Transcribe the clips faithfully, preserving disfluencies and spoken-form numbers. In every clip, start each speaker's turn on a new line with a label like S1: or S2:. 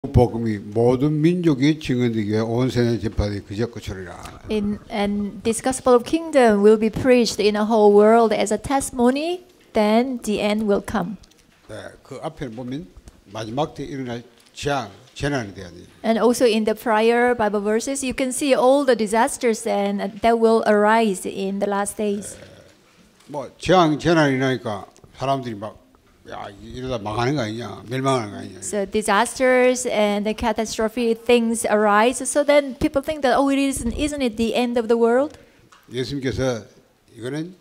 S1: 복음이 모든 민족이 증언되기에 온 세상에 전파되기 그저 끝이리라.
S2: In, and this gospel of kingdom will be preached in a whole world as a testimony. Then the end will come.
S1: 네, 그 앞에 보면 마지막 때 일어날 재앙, 재난에 대한 일.
S2: And also in the prior Bible verses, you can see all the disasters and that will arise in the last days.
S1: 뭐 재앙, 재난이 나니까 사람들이 막 야, 이러다 망하는 거 아니냐, 멸망하는 거 아니냐.
S2: So disasters and the catastrophe things arise. So then people think that oh, it isn't, isn't it the end of the world?
S1: 예수님께서 이거는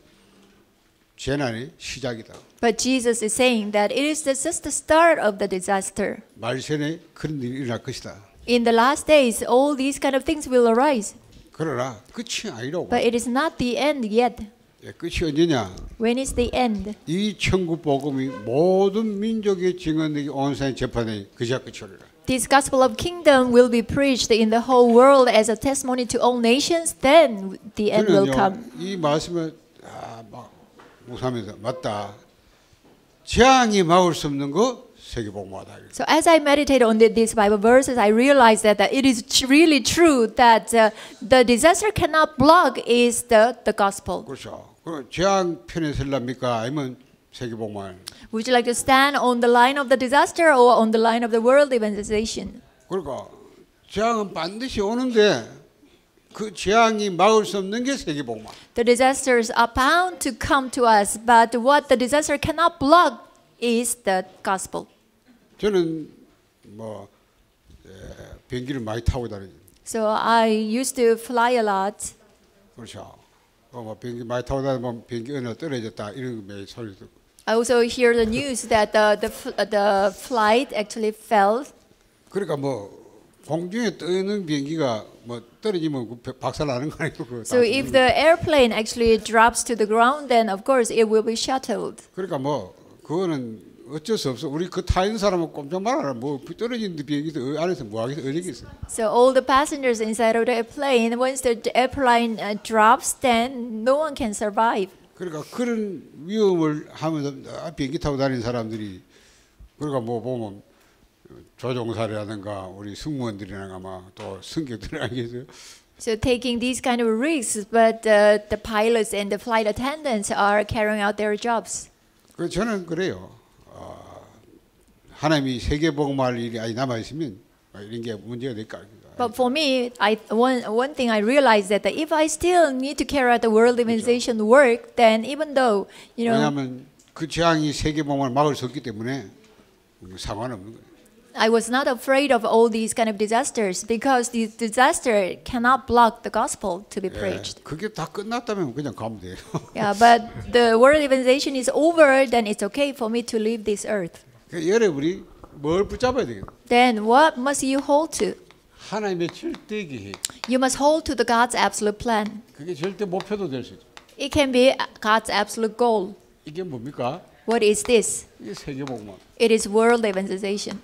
S1: 재난의 시작이다.
S2: But Jesus is saying that it is just the start of the disaster.
S1: 말세에 그런 일이 일어날 것이다.
S2: In the last days, all these kind of things will arise.
S1: 그러나 끝이 아니라고.
S2: But it is not the end yet.
S1: 예, 끝이 언제냐?
S2: When is the end?
S1: 이 천국 복음이 모든 민족의 증언되기 온 세상에 전파되니 그저 끝이리라.
S2: This gospel of kingdom will be preached in the whole world as a testimony to all nations. Then the end will come.
S1: 이 말씀을 아, 막 묵상하면서 맞다. 재앙이 막을 수 없는 거 세계복음화다.
S2: So as I meditate on the, these Bible verses, I realize that, that it is tr- really true that uh, the disaster cannot block is the, the gospel.
S1: 그렇죠. 그 재앙 편에 설랍니까? 아니면 세계복음화?
S2: Would you like to stand on the line of the disaster or on the line of the world evangelization?
S1: 그러니까 재앙은 반드시 오는데 그 재앙이 막을 수 없는 게 세계복음화.
S2: The disasters are bound to come to us, but what the disaster cannot block is the gospel.
S1: 저는 뭐 에, 비행기를 많이 타고 다니죠.
S2: So I used to fly a lot.
S1: 그렇죠. 어, 뭐 비행기 많이 타고 다니면 비행기 어느 떨어졌다 이런 거 매일 소리 듣고.
S2: I also hear the news that the the f- the flight actually fell.
S1: 그러니까 뭐 공중에 떠있는 비행기가 뭐 떨어지면 그 박살 나는 거 아니고 그.
S2: So if the airplane actually drops to the ground, then of course it will be shuttled.
S1: 그러니까 뭐 그거는 어쩔 수 없어. 우리 그 타 있는 사람은 꼼짝 말아라. 뭐 떨어진 비행기도 안에서 뭐 하겠어? 어디겠어?
S2: So all the passengers inside of the airplane, once the airplane uh, drops, then no one can survive.
S1: 그러니까 그런 위험을 하면서 아, 비행기 타고 다니는 사람들이 그러니까 뭐 보면 조종사라든가 우리 승무원들이나 아마 또 승객들 아니겠어요?
S2: So taking these kind of risks, but uh, the pilots and the flight attendants are carrying out their jobs.
S1: 그 저는 그래요. 어, 하나님이 세계 복음할 일이 아직 남아 있으면 이런 게 문제가 될까?
S2: But for me, I one one thing I realized that if I still need to carry out the world evangelization work, then even though you know,
S1: 왜냐하면 그 재앙이 세계 복음을 막을 수 없기 때문에 상관없는 거예요.
S2: I was not afraid of all these kind of disasters because the disaster cannot block the gospel to be preached.
S1: 예, 그게 다 끝났다면 그냥 가면 돼요.
S2: Yeah, but the world evangelization is over, then it's okay for me to leave this earth.
S1: 여러분이 뭘 붙잡아야 되겠어?
S2: Then what must you hold to?
S1: 하나님의 절대 계획.
S2: You must hold to the God's absolute plan.
S1: 그게 절대 목표도 될 수 있죠.
S2: It can be God's absolute goal.
S1: 이게 뭡니까?
S2: What is this?
S1: 이게 세계 복음화.
S2: It is world evangelization.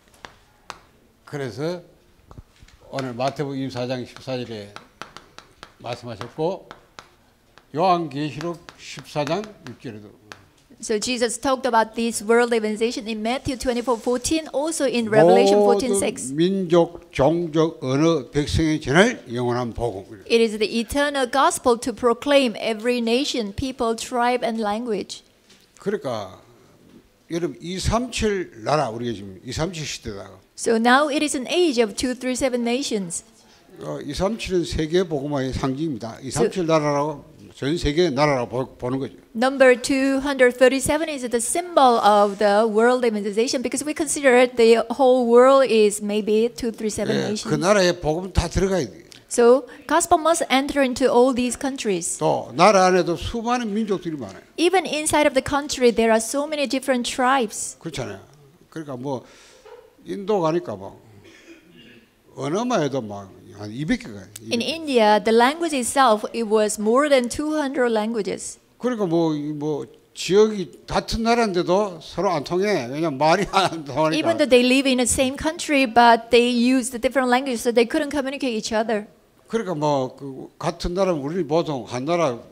S1: 그래서 오늘 마태복음 이십사 장 십사 절에 말씀하셨고 요한계시록 십사 장 육 절에도
S2: So Jesus talked about this world evangelization in Matthew twenty-four fourteen, also in Revelation fourteen six.
S1: 모든 민족, 종족, 언어, 백성의 전할 영원한 복음.
S2: It is the eternal gospel to proclaim every nation, people, tribe, and language.
S1: 그러니까 여러분 이삼칠 나라 우리가 지금 이삼칠 시대다.
S2: So now it is an age of two, three, seven nations.
S1: 어, 이삼칠은 세계 복음화의 상징입니다. 이삼칠 나라라고 전 세계 나라라고 보는 거죠.
S2: Number two hundred thirty-seven is the symbol of the world evangelization because we consider the whole world is maybe two, three, seven
S1: 예,
S2: nations.
S1: 그 나라에 복음 다 들어가야 돼요.
S2: So gospel must enter into all these countries.
S1: 또 나라 안에도 수많은 민족들이 많아요.
S2: Even inside of the country, there are so many different tribes.
S1: 그렇잖아요. 그러니까 뭐 인도 가니까 뭐 언어만 해도 막 한 이백 개가.
S2: In India, the language itself it was more than two hundred languages.
S1: 그러니까 뭐 뭐 지역이 같은 나라인데도 서로 안 통해. 왜냐면 말이 안 통하니까.
S2: Even though they live in the same country, but they use the different languages, so they couldn't communicate each other.
S1: 그러니까 뭐 그 같은 나라면 우리 보통 한 나라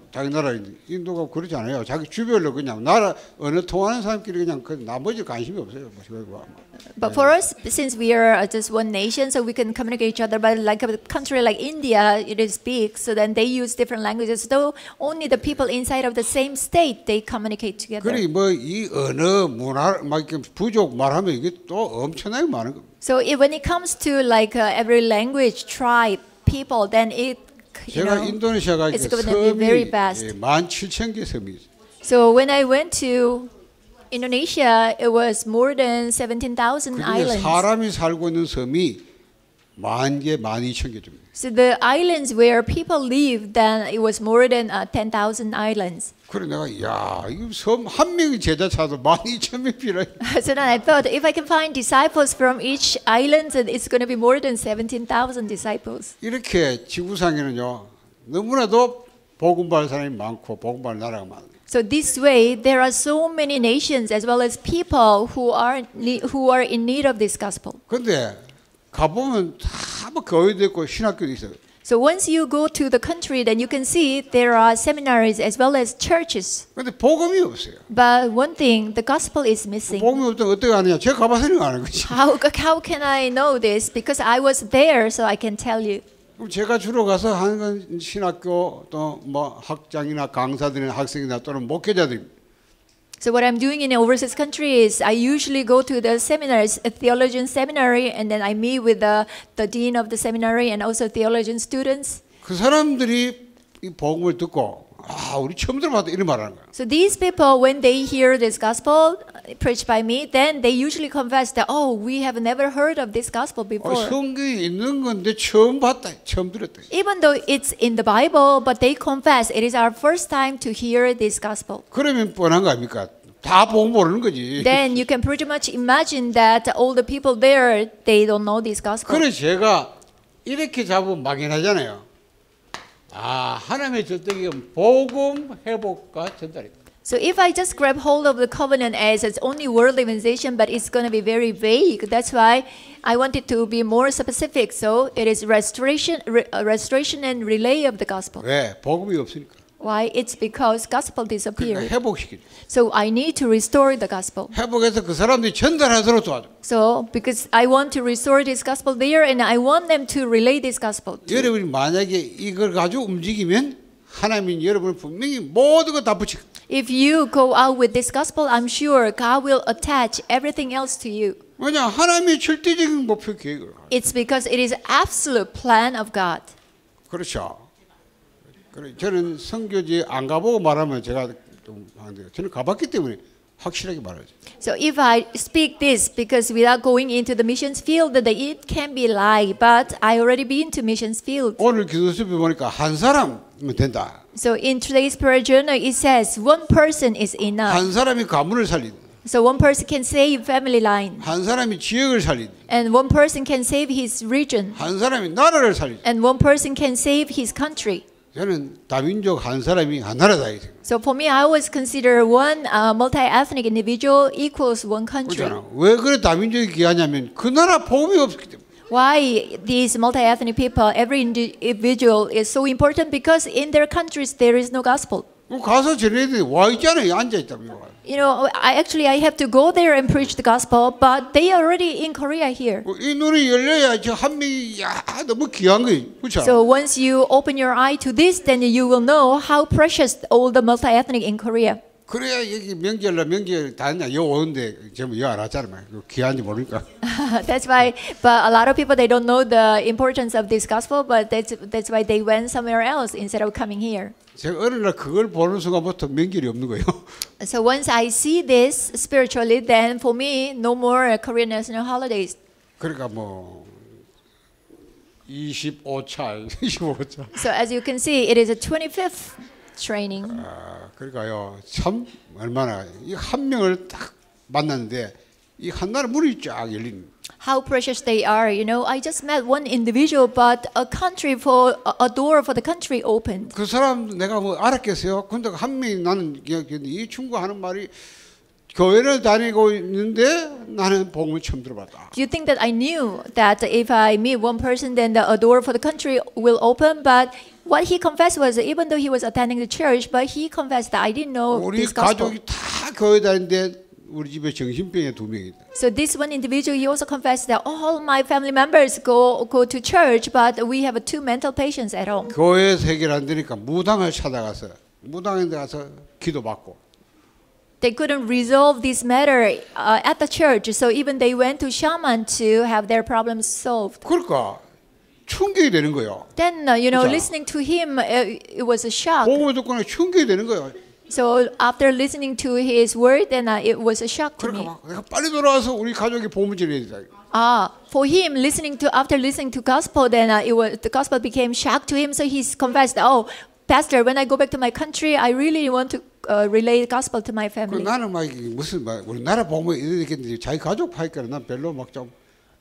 S1: 자기 나라 인도가 그러지 않아요. 자기 주별로 그냥 나라 언어 통하는 사람끼리 그냥 그 나머지 관심이 없어요.
S2: But for us, since we are just one nation, so we can communicate each other. But like a country like India, it is big, so then they use different languages. So only the people inside of the same state they communicate together.
S1: 그래 뭐 이 언어 문화 막 이렇게 부족 말하면 이게 또 엄청나게 많은 거.
S2: So it, when it comes to like uh, every language, tribe, people, then it you
S1: 제가
S2: know,
S1: 인도네시아가
S2: it's going to be very
S1: 섬이
S2: vast.
S1: 만 칠천 개 섬이 있어요.
S2: So when I went to Indonesia, it was more than seventeen thousand
S1: 그중에
S2: islands.
S1: 사람이 살고 있는 섬이 만 개, 만 이천 개 정도.
S2: So the islands where people live, then it was more than uh, ten thousand islands.
S1: 그래 내가 야 이거 섬 한 명이 제자 차도 만 이천 명 필요해.
S2: So then I thought, if I can find disciples from each island, then it's going to be more than seventeen thousand disciples.
S1: 이렇게 지구상에는요 너무나도 복음받을 사람이 많고 복음받을 나라가 많아요.
S2: So this way, there are so many nations as well as people who are ne- who are in need of this gospel.
S1: 근데 가보면 다뭐 교회도 있고 신학교도 있어요.
S2: So once you go to the country, then you can see there are seminaries as well as churches.
S1: 근데 복음이 없어요.
S2: But one thing, the gospel is missing.
S1: 복음이 없다면 어떻게 아느냐? 제가 가봐서는 아는 거지.
S2: How how can I know this? Because I was there, so I can tell you.
S1: 그럼 제가 주로 가서 하는 건 신학교 또 뭐 학장이나 강사들이나 학생이나 또는 목회자들.
S2: So what I'm doing in an overseas country is I usually go to the seminars, a theologian seminary, and then I meet with the, the dean of the seminary and also theologian students.
S1: 그 사람들이 이 복음을 듣고 아 우리 처음 들어봤다 이런 말하는 거야.
S2: So these people, when they hear this gospel preached by me, then they usually confess that, oh, we have never heard of this gospel
S1: 어,
S2: before.
S1: 성경에 있는 건데 처음 봤다, 처음 들었다.
S2: Even though it's in the Bible, but they confess it is our first time to hear this gospel.
S1: 그러면 뻔한 거 아닙니까? 다 복음 모르는 거지.
S2: Then you can pretty much imagine that all the people there, they don't know this gospel.
S1: 그래 제가 이렇게 잡으면 막연하잖아요. 아 하나님의 절대기는 복음 회복과 전달이다.
S2: So if I just grab hold of the covenant as it's only word organization, but it's going to be very vague. That's why I want it to be more specific. So it is restoration, re, uh, restoration and relay of the gospel.
S1: 왜? 복음이 없으니까.
S2: Why? It's because gospel
S1: 그러니까
S2: disappeared.
S1: 회복시키죠.
S2: So I need to restore the gospel.
S1: 회복해서 그 사람들이 전달하도록 도와줘.
S2: So because I want to restore this gospel there, and I want them to relay this gospel.
S1: 여러분이 만약에 이걸 가지고 움직이면 하나님이 여러분을 분명히 모든 거 다 붙일 거예요.
S2: If you go out with this gospel, I'm sure God will attach everything else to you.
S1: 왜냐 하나님의 절대적인 목표 계획을.
S2: It's because it is absolute plan of God.
S1: 그렇죠. 그래 저는 선교지 안 가보고 말하면 제가 좀 하는데 저는 가봤기 때문에 확실하게 말하죠.
S2: So if I speak this because without going into the missions field, that it can be lie. But I already been to missions field.
S1: 오늘 기도수업에 보니까 한 사람이면 된다.
S2: So in today's prayer journal, it says one person is enough.
S1: 한 사람이 가문을 살린다.
S2: So one person can save family line,
S1: 한 사람이 지역을 살린다.
S2: and one person can save his region,
S1: 한 사람이 나라를 살린다.
S2: and one person can save his country.
S1: 저는 다민족 한 사람이 한 나라다 이 생각.
S2: So for me, I always consider one uh, multi-ethnic individual equals one country.
S1: 그렇잖아. 왜 그래 다민족이 귀하냐면 그 나라 복음이 없기 때문에.
S2: Why these multi-ethnic people, every individual is so important? Because in their countries there is no gospel.
S1: 가서 쟤네들이 와 있잖아요. 앉아 있다며.
S2: You know, I actually I have to go there and preach the gospel, but they are already in Korea here.
S1: 이 눈이 열려야 저 한 명이 야 너무 귀한 거예요. 그렇죠?
S2: So once you open your eye to this, then you will know how precious all the multi-ethnic in Korea.
S1: 그래야 여기 명절날 명절 다냐 여 오는데 전부 여 알았잖아요. 귀한지 모르니까.
S2: That's why, but a lot of people they don't know the importance of this gospel, but that's that's why they went somewhere else instead of coming here.
S1: 제가 어느 날 그걸 보는 순간부터 명절이 없는 거예요.
S2: So once I see this spiritually, then for me, no more Korean national holidays.
S1: 그러니까 뭐 이십오 차, 이십오 차.
S2: So as you can see, it is a twenty-fifth training.
S1: 아, 그러니까요. 참 얼마나 이 한 명을 딱 만났는데 이 한 나라 문이 쫙 열리는.
S2: How precious they are, you know. I just met one individual, but a country for a door for the country opened.
S1: 그 사람 내가 뭐 알았겠어요. 근데 한 명이 나는 이 친구가 하는 말이 교회를 다니고 있는데 나는 복음을 처음 들어봤다.
S2: Do you think that I knew that if I meet one person, then the a door for the country will open? But what he confessed was even though he was attending the church, but he confessed that I didn't know
S1: 우리
S2: this gospel.
S1: 가족이 다 교회 다니는데 우리 집에 정신병에 두 명이다.
S2: So this one individual, he also confessed that all my family members go go to church, but we have two mental patients at home.
S1: 교회에서 해결 안 되니까 무당을 찾아가서 무당에 가서 기도받고.
S2: They couldn't resolve this matter uh, at the church, so even they went to shaman to have their problems solved.
S1: 그러니까 충격이 되는 거예요.
S2: Then, uh, you know,
S1: 그죠?
S2: listening to him, uh, it was a shock.
S1: 복음을 듣고는 충격이 되는 거예요.
S2: So after listening to his word, then uh, it was a shock to
S1: 그러니까
S2: me.
S1: 막 내가 빨리 돌아와서 우리 가족이 복음을 전해야 된다.
S2: Ah, for him, listening to after listening to gospel, then uh, it was the gospel became shock to him. So he's confessed, "Oh, Pastor, when I go back to my country, I really want to uh, relay the gospel to my
S1: 그
S2: family."
S1: 나는 막 이게 무슨 막 우리나라 복음을 이렇게 자기 가족 파니까 난 별로 막 좀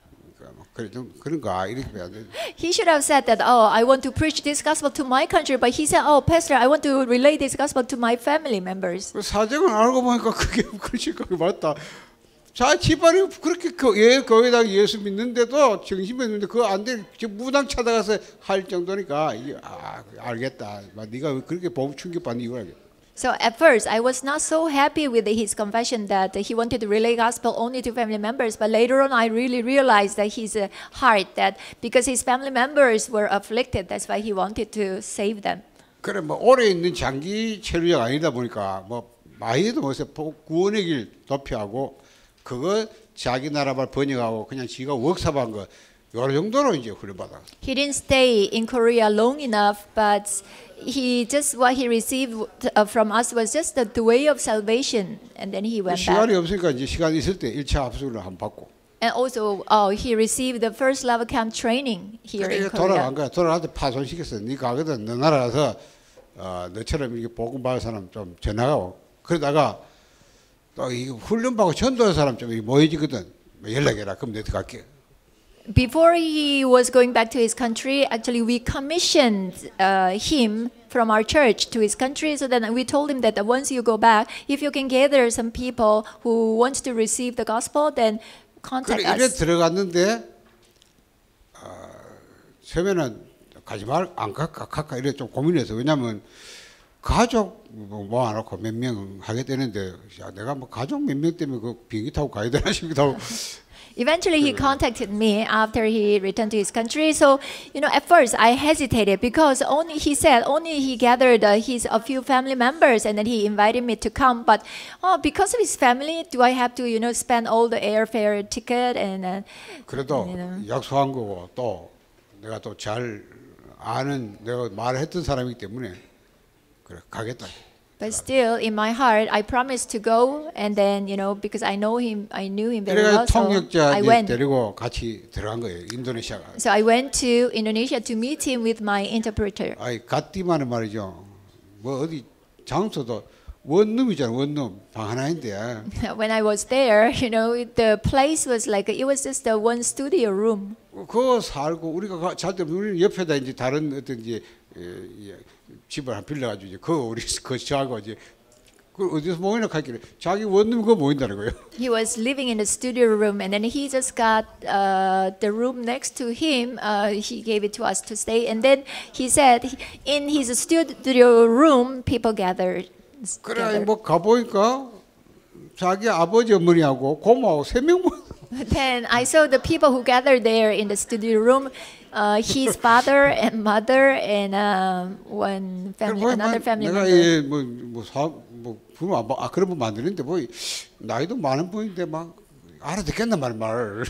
S1: 그래 좀 그런가 이렇게 해야 돼.
S2: He should have said that, "Oh, I want to preach this gospel to my country," but he said, "Oh, Pastor, I want to relay this gospel to my family members."
S1: 그 사정을 알고 보니까 그게 그렇지 그게 맞다. 자 집안이 그렇게 예 교회당 예수 믿는데도 정신 믿는데 그거 안 돼. 무당 찾아가서 할 정도니까 이게 아 알겠다. 막 네가 왜 그렇게 복음 충격 받는 이유를 알겠다.
S2: So at first, I was not so happy with his confession that he wanted to relay gospel only to family members. But later on, I really realized that his uh, heart, that because his family members were afflicted, that's why he wanted to save them.
S1: 그래 뭐 오래 있는 장기 체류자가 아니다 보니까 뭐 많이도 못해 구원의 길 도피하고 그거 자기 나라말 번역하고 그냥 지가 워크숍한 거 여러 정도로 이제 훈련받아.
S2: He didn't stay in Korea long enough, but he just what he received uh, from us was just the, the way of salvation, and then he went
S1: 시간이
S2: back.
S1: 없으니까 이제 시간이 있을 때 일 차 합숙을 한 받고.
S2: And also, oh, he received the first level camp training here in
S1: 그래
S2: Korea.
S1: 돌아간 거야. 돌아한테 파손시켰어. 네 가거든. 너 나라 가서 어, 너처럼 이게 복음 받을 사람 좀 전화하고 그러다가 또 이 훈련 받고 전도할 사람 좀 모여지거든. 연락해라. 그럼 내가 갈게.
S2: Before he was going back to his country, actually we commissioned uh, him from our church to his country. So then we told him that once you go back, if you can gather some people who wants to receive the gospel, then contact
S1: 그래 이래
S2: us.
S1: 들어갔는데 어, 처음에는 가지 말 안 갈까 갈까 이래 좀 고민해서 왜냐면 가족 뭐 모아놓고 몇 명 하게 되는데 야, 내가 뭐 가족 몇 명 때문에 그 비행기 타고 가야 되나 싶기도 하고.
S2: Eventually, he contacted me after he returned to his country. So, you know, at first I hesitated because only he said only he gathered uh, his a few family members, and then he invited me to come. But oh, because of his family, do I have to, you know, spend all the airfare ticket and? Uh,
S1: 그래도
S2: you know.
S1: 약속한 거고 또 내가 또 잘 아는 내가 말했던 사람이기 때문에 그래 가겠다.
S2: But still, in my heart, I promised to go, and then you know, because I know him, I knew him very
S1: 그래가
S2: well, so
S1: 통역자
S2: I went.
S1: 데리고 같이 들어간 거예요. 인도네시아가.
S2: So I went to Indonesia to meet him with my interpreter.
S1: 아이 갓디만은 말이죠. 뭐 어디 장소도 원룸이잖아. 원룸 방 하나인데.
S2: When I was there, you know, the place was like it was just a one studio room.
S1: 그거 살고 우리가 잘 때 우리는 옆에다 이제 다른 어떤 이제 예, 예, 집을 한 빌려가지고 이제 그 우리 그 저하고 이제 그 어디서 모이나 할길래 자기 원룸 그거 모인다는 거예요.
S2: He was living in the studio room, and then he just got uh, the room next to him. Uh, he gave it to us to stay, and then he said in his studio room, people gathered.
S1: 그래
S2: together.
S1: 뭐 가보니까 자기 아버지 어머니하고 고모하고 세 명.
S2: Then I saw the people who gathered there in the studio room. Uh, his father and mother and um, one family, another family
S1: 내가
S2: member.
S1: 뭐뭐사뭐 부모 아, 아 그런 분 만드는데 뭐 나이도 많은 분인데 막 알아듣겠단 말 말.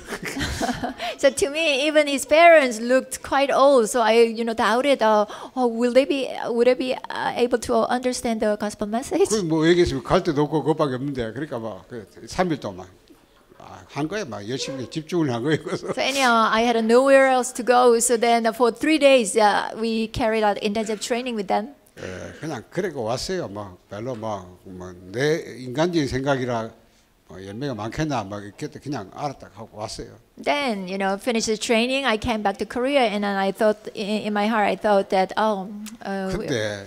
S2: So to me, even his parents looked quite old. So I, you know, doubted. Uh, oh, will they be? Would they be uh, able to understand the gospel message?
S1: 그뭐 얘기했으면 갈 데도 없고 그밖에 없는데 그러니까 막삼 일 동안 아, 한 거야 막 열심히 집중을 한 거예요. 그래서
S2: So anyhow, I had nowhere else to go. So then uh, for three days, uh, we carried out intensive training with them.
S1: 예, 그냥 그러고 왔어요. 막 별로 막뭐내 인간적인 생각이라 뭐 열매가 많겠나 막 이렇게 그냥 알았다 하고 왔어요.
S2: Then, you know, finished the training. I came back to Korea, and then I thought, in, in my heart, I thought that, oh, uh,
S1: 근데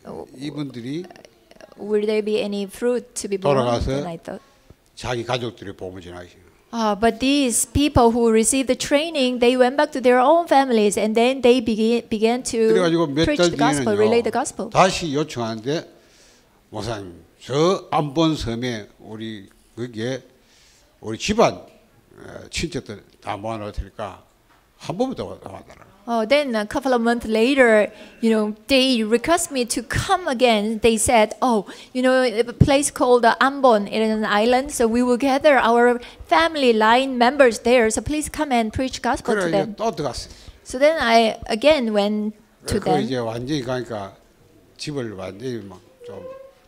S1: 이분들이
S2: will there be any fruit to be born?
S1: 돌아가서
S2: And I thought,
S1: 자기 가족들의 복음을 전하시오.
S2: Uh, but these people who received the training, they went back to their own families and then they began, began to
S1: 그래가지고 몇
S2: preach
S1: 달
S2: the gospel, relay the
S1: 뒤에는요
S2: gospel.
S1: 다시 요청하는데 목사님 저 안본 섬에 우리 거기에 우리 집안 어, 친척들 다 모아놓을 테니까 한 번만 더 와달라.
S2: Oh, then a couple of months later, you know, they request me to come again. They said, oh, you know, a place called uh, Ambon, it is an island, so we will gather our family line members there. So please come and preach gospel to
S1: 그래
S2: them.
S1: 이제 또 들어갔어요.
S2: So then I again went to
S1: 그
S2: them.
S1: 이제 완전히 가니까 집을 완전히 막 좀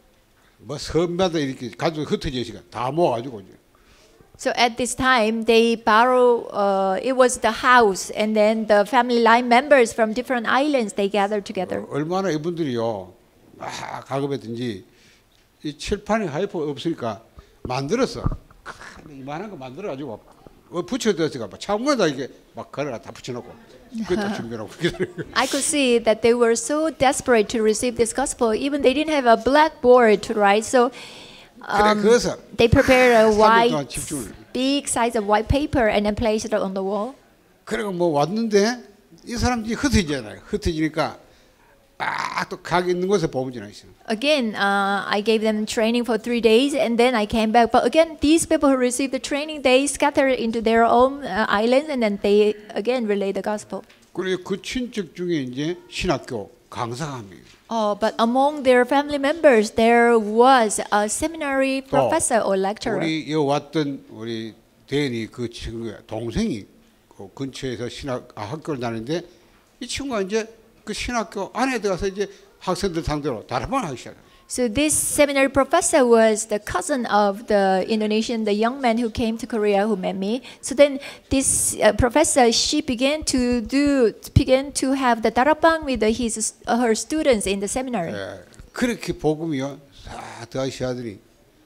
S1: 뭐 섬마다 이렇게 가족 흩어져 있으니까 다 모아가지고 이제
S2: So at this time, they borrow. Uh, it was the house, and then the family line members from different islands they gathered together.
S1: 어, 얼마나 이분들이요 막 가급했든지 이 칠판에 하이퍼 없으니까 만들었어. 큰 이만한 거 만들어가지고 어, 붙여뒀으니까 창문에다 이게 막 걸어가 다 붙여놓고 그때 준비하고
S2: I could see that they were so desperate to receive this gospel. Even they didn't have a blackboard to write, so
S1: 그래
S2: um,
S1: 그래서
S2: they prepared a
S1: 삼 년
S2: white,
S1: 동안 집중을.
S2: big size of white paper and then placed it on the wall.
S1: 그리고 뭐 왔는데 이 사람들이 흩어지잖아요. 흩어지니까 아또 가게 있는 곳에 보면 있어요.
S2: Again, uh, I gave them training for three days, and then I came back. But again, these people who received the training, they scattered into their own uh, islands, and then they again relay the gospel.
S1: 그리고 그 친척 중에 이제 신학교 강사가 한 명이에요.
S2: Oh, but among their family members, there was a seminary
S1: 또
S2: professor or lecturer.
S1: 우리 여 왔던 우리 대인이 그 친구의 동생이 그 근처에서 신학 아, 학교를 다니는데 이 친구가 이제 그 신학교 안에 들어가서 이제 학생들 상대로 다락방을 하기 시작해요.
S2: So this seminary professor was the cousin of the Indonesian, the young man who came to Korea who met me. So then this uh, professor, she began to do, began to have the darabang with the, his, uh, her students in the seminary.
S1: 예, 그렇게 복음이요 다 더하시 하더니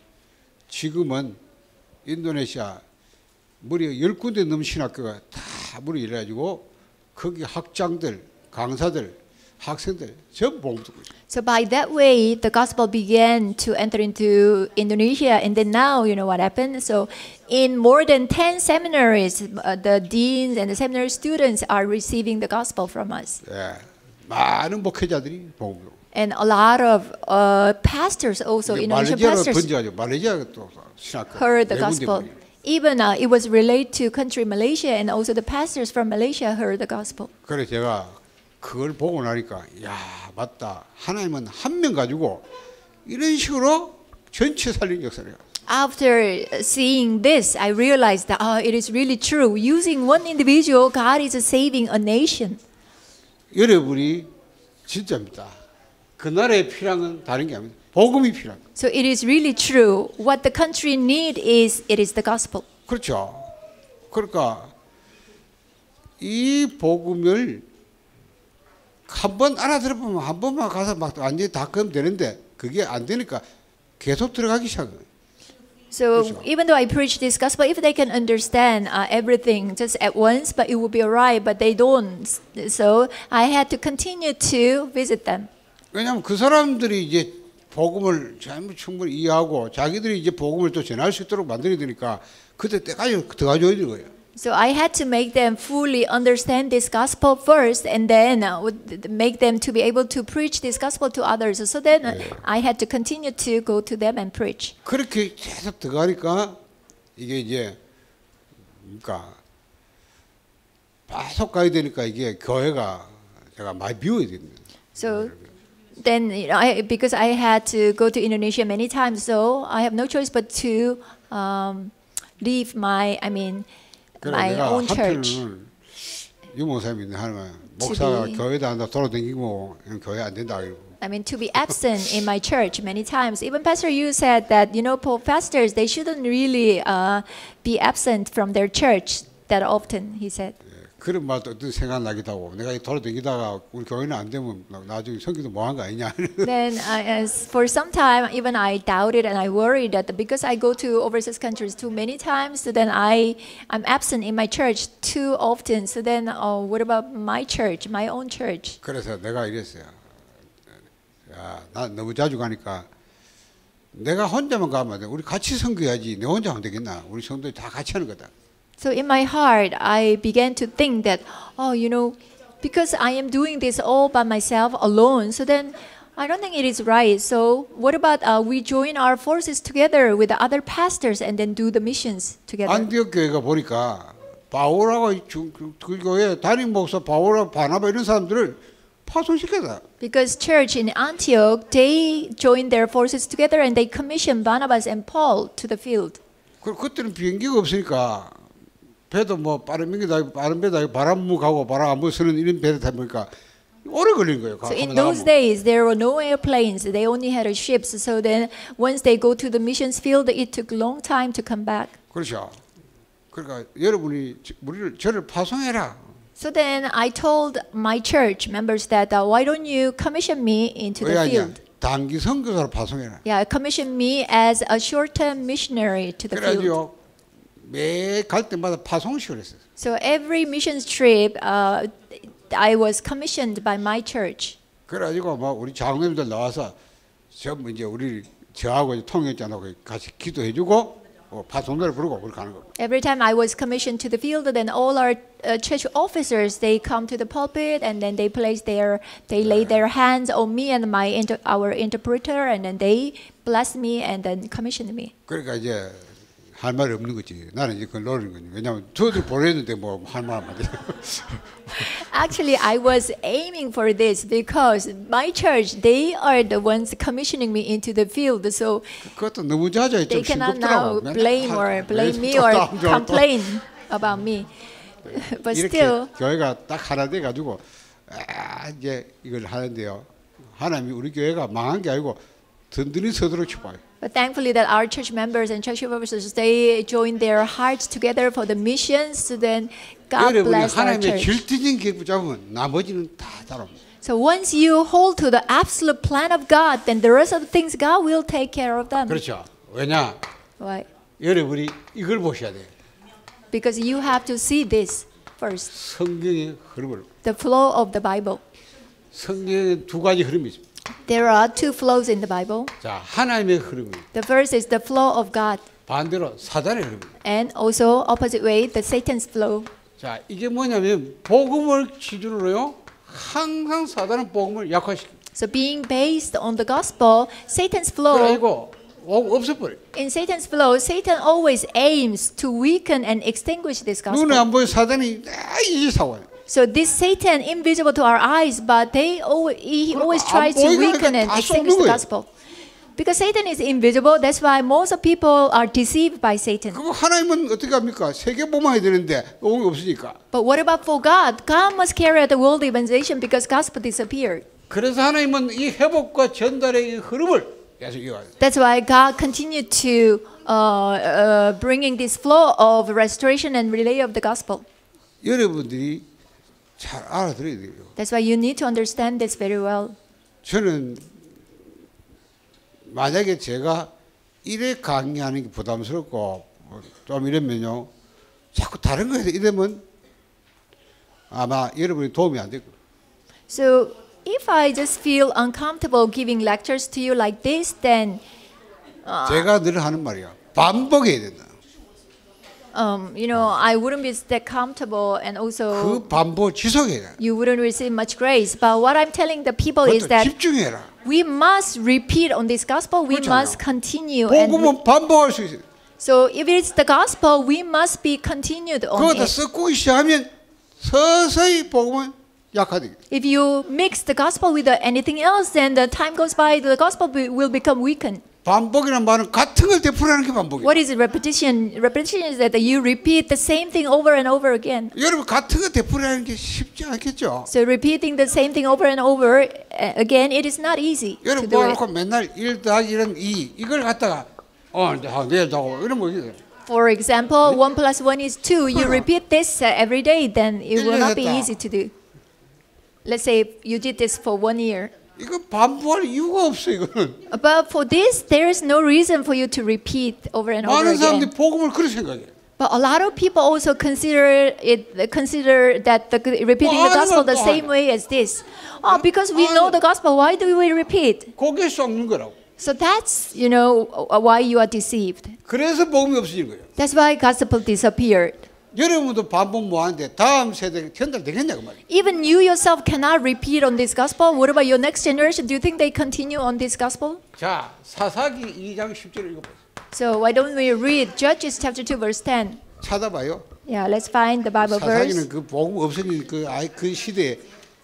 S1: 지금은 인도네시아 무려 열 군데 넘는 신학교가 다 무리 이래가지고 거기 학장들, 강사들, 학생들 전부 복음 듣고 있어요.
S2: So by that way, the gospel began to enter into Indonesia, and then now, you know what happened. So, in more than ten seminaries, uh, the deans and the seminary students are receiving the gospel from us,
S1: 예, 많은 목회자들이 복음 듣고.
S2: and a lot of uh, pastors also,
S1: 이제
S2: Indonesian
S1: 말레이시아로
S2: pastors,
S1: 번져가지고 말레이시아가 또 신학교
S2: heard the
S1: 네 군데
S2: gospel.
S1: 보내요.
S2: Even uh, it was related to country Malaysia, and also the pastors from Malaysia heard the gospel.
S1: 그래 제가 그걸 보고 나니까 야 맞다 하나님은 한 명 가지고 이런 식으로 전체 살린 역사를 해요.
S2: After seeing this, I realized that uh, it is really true. Using one individual, God is saving a nation.
S1: 여러분이 진짜입니다. 그 나라에 필요한 건 다른 게 아닙니다. 복음이 필요한 거.
S2: So it is really true. What the country need is it is the gospel.
S1: 그렇죠. 그러니까 이 복음을 한 번 알아들어보면 한 번만 가서 막 완전히 다 끄면 되는데 그게 안 되니까 계속 들어가기 시작해요.
S2: So
S1: 그렇죠.
S2: even though I preach this gospel, if they can understand uh, everything just at once, but it will be alright. But they don't. So I had to continue to visit them.
S1: 왜냐하면 그 사람들이 이제 복음을 참 충분히 이해하고 자기들이 이제 복음을 또 전할 수 있도록 만들어야 되니까 그때 때까지 들어가줘야 되는 거예요.
S2: So I had to make them fully understand this gospel first, and then uh, would make them to be able to preach this gospel to others. So then uh, I had to continue to go to them and preach.
S1: 그렇게 계속 들어가니까 이게 이제 그러니까 계속 가야 되니까 이게 교회가 제가 많이 비워야 됩니다.
S2: So then, you know, I, because I had to go to Indonesia many times, so I have no choice but to um, leave my, I mean,
S1: 그래
S2: my
S1: 내가
S2: own church.
S1: 한편은 유 목사님이 하는 거야. 목사가
S2: be-
S1: 교회도 한다 돌아다니고 교회 안 된다 이러고.
S2: I mean, to be absent in my church many times. Even Pastor Yu said that, you know, pastors, they shouldn't really uh, be absent from their church that often, he said.
S1: 그런 말도 어떤 생각 나기도 하고 내가 돌아다니다가 우리 교회는 안 되면 나중에 성기도 뭐한 거 아니냐.
S2: Then, uh, as for some time, even I doubted and I worried that because I go to overseas countries too many times, so then I, I'm absent in my church too often. So then, oh, what about my church, my own church?
S1: 그래서 내가 이랬어요. 야, 나 너무 자주 가니까 내가 혼자만 가면 안 돼. 우리 같이 섬겨야지. 내 혼자 하면 되겠나? 우리 성도들 다 같이 하는 거다.
S2: So in my heart, I began to think that, oh, you know, because I am doing this all by myself alone, so then I don't think it is right. So what about uh, we join our forces together with the other pastors and then do the missions together?
S1: 안디옥 교회가 보니까 바울하고 주- 그- 그 교회 담임 목사 바울하고 바나바 이런 사람들을 파송시켰다.
S2: Because church in Antioch, they joined their forces together and they commissioned Barnabas and Paul to the field.
S1: 그 그때는 비행기가 없으니까 배도 뭐 빠른 비행기다 빠른 배다 바람 가고 바람 안 부서는 이런 배를 타보니까 오래 걸린 거예요.
S2: So in those days, there were no airplanes. They only had ships. So then once they go to the missions field, it took a long time to come back.
S1: 그렇죠. 그러니까 여러분이 우리를 저를 파송해라.
S2: So then I told my church members that uh, why don't you commission me into
S1: 왜
S2: the
S1: 아니야?
S2: field?
S1: 단기 선교사로 파송해라.
S2: Yeah, commission me as a short-term missionary to the field.
S1: 그래가지고 매 갈 때마다 파송식을 했어요.
S2: So every missions trip, uh, I was commissioned by my church.
S1: 그래가지고 막 우리 장로님들 나와서 전부 이제 우리 저하고 통역자하고 같이 기도해주고 어, 파송대를 부르고 그렇게 하는 거.
S2: Every time I was commissioned to the field, then all our uh, church officers they come to the pulpit and then they place their they lay their hands on me and my inter, our interpreter and then they bless me and then commissioned me.
S1: 그러니까 이제 할 말이 없는 거지. 나는 이제 그걸 노리는 거지. 왜냐하면 저도 보냈는데 뭐 할 말 안 돼.
S2: Actually, I was aiming for this because my church they are the ones commissioning me into the field, so
S1: 그것도 너무 잦아
S2: they
S1: 좀
S2: cannot now
S1: 싱겁더라고.
S2: blame or blame me or complain about me. But
S1: 이렇게
S2: still.
S1: 교회가 딱 하나 돼 가지고 아, 이제 이걸 하는데요. 하나님이 우리 교회가 망한 게 아니고 든든히 서도록 축복해요.
S2: But thankfully that our church members and church officers, they joined their hearts together for the missions. So then God
S1: 여러분이
S2: blessed our
S1: 하나님의
S2: church.
S1: 절대적인 계획 붙잡으면 나머지는 다 따라옵니다.
S2: So once you hold to the absolute plan of God, then the rest of the things God will take care of them.
S1: 그렇죠. 왜냐?
S2: Why?
S1: 여러분이 이걸 보셔야 돼요.
S2: Because you have to see this first.
S1: 성경의 흐름을.
S2: The flow of the Bible.
S1: 성경에 두 가지 흐름이 있습니다.
S2: There are two flows in the Bible.
S1: 자, 하나님의 흐름이
S2: The first is the flow of God.
S1: 반대로 사단의 흐름입니다.
S2: And also opposite way, the Satan's flow.
S1: 자, 이게 뭐냐면 복음을 기준으로요. 항상 사단은 복음을 약화시킵니다.
S2: So being based on the gospel, Satan's flow.
S1: 그리고 없애버려요.
S2: In Satan's flow, Satan always aims to weaken and extinguish this
S1: 눈에
S2: gospel.
S1: 안 보여 사단이 이제 사와요.
S2: So this Satan, invisible to our eyes, but they always, he always tries to weaken and extinguish the gospel. Because Satan is invisible, that's why most of people are deceived by Satan.
S1: 그럼 하나님은 어떻게 합니까? 세계 보호해야 되는데 복음이 없으니까.
S2: But what about for God? God must carry out the world evangelization because gospel disappeared.
S1: 그래서 하나님은 이 회복과 전달의 이 흐름을 계속 이어가요.
S2: That's why God continued to uh, uh, bringing this flow of restoration and relay of the gospel.
S1: 여러분들이 잘 알아들어야 돼요.
S2: That's why you need to understand this very well.
S1: 저는 만약에 제가 이래 강의하는 게 부담스럽고 좀 이러면요 자꾸 다른 거에 이러면 아마 여러분이 도움이 안 될 거예요.
S2: So if I just feel uncomfortable giving lectures to you like this, then
S1: 제가 늘 하는 말이야. 반복해야 된다.
S2: um, you know, I wouldn't be that comfortable, and also
S1: 그 반복 지속해야 돼.
S2: you wouldn't receive much grace. But what I'm telling the people is
S1: 그것도
S2: that
S1: 집중해라.
S2: we must repeat on this gospel. We
S1: 그렇잖아요.
S2: must continue. And
S1: 복음은 반복할 수 있어요.
S2: so if it's the gospel, we must be continued on
S1: 그거다
S2: it.
S1: 섞고 시작하면 서서히 복음은 약화되게.
S2: If you mix the gospel with the anything else, then the time goes by, the gospel be- will become weakened.
S1: 반복이라는 말은 같은 걸 되풀이하는 게 반복이에요.
S2: What is repetition? Repetition is that you repeat the same thing over and over again.
S1: 여러분 같은 거 되풀이하는 게 쉽지 않겠죠?
S2: So repeating the same thing over and over uh, again, it is not easy to
S1: 여러분
S2: do it.
S1: 모아놓고 맨날 일 더하기 일은 이 이걸 갖다가 어 내일 하고 이런 거 이래.
S2: For example, one plus one is two. You
S1: 그럼.
S2: repeat this uh, every day, then it will not be
S1: 했다.
S2: easy to do. Let's say you did this for one year.
S1: 이거 반복할 이유가 없어 이거는.
S2: But for this, there is no reason for you to repeat over and over
S1: 많은 사람들이
S2: again.
S1: 복음을 그렇게 생각해.
S2: But a lot of people also consider it consider that the repeating the
S1: 뭐 하는
S2: gospel the
S1: 것도
S2: same way as this. Oh, because we
S1: 아니.
S2: know the gospel, why do we repeat?
S1: 고개 썩는 거라고.
S2: So that's, you know, why you are deceived.
S1: 그래서 복음이 없어진 거예요.
S2: That's why gospel disappeared.
S1: 여러분도 반복 못하는데 다음 세대가 전달되겠냐고 말이에요.
S2: Even you yourself cannot repeat on this gospel. What about your next generation? Do you think they continue on this gospel?
S1: 자, 사사기 이 장 십 절을 읽어보세요.
S2: So why don't we read Judges chapter two verse ten?
S1: 찾아봐요.
S2: Yeah, let's find the Bible verse.
S1: 사사기는 그 복음 없어진 그, 아이, 그 시대에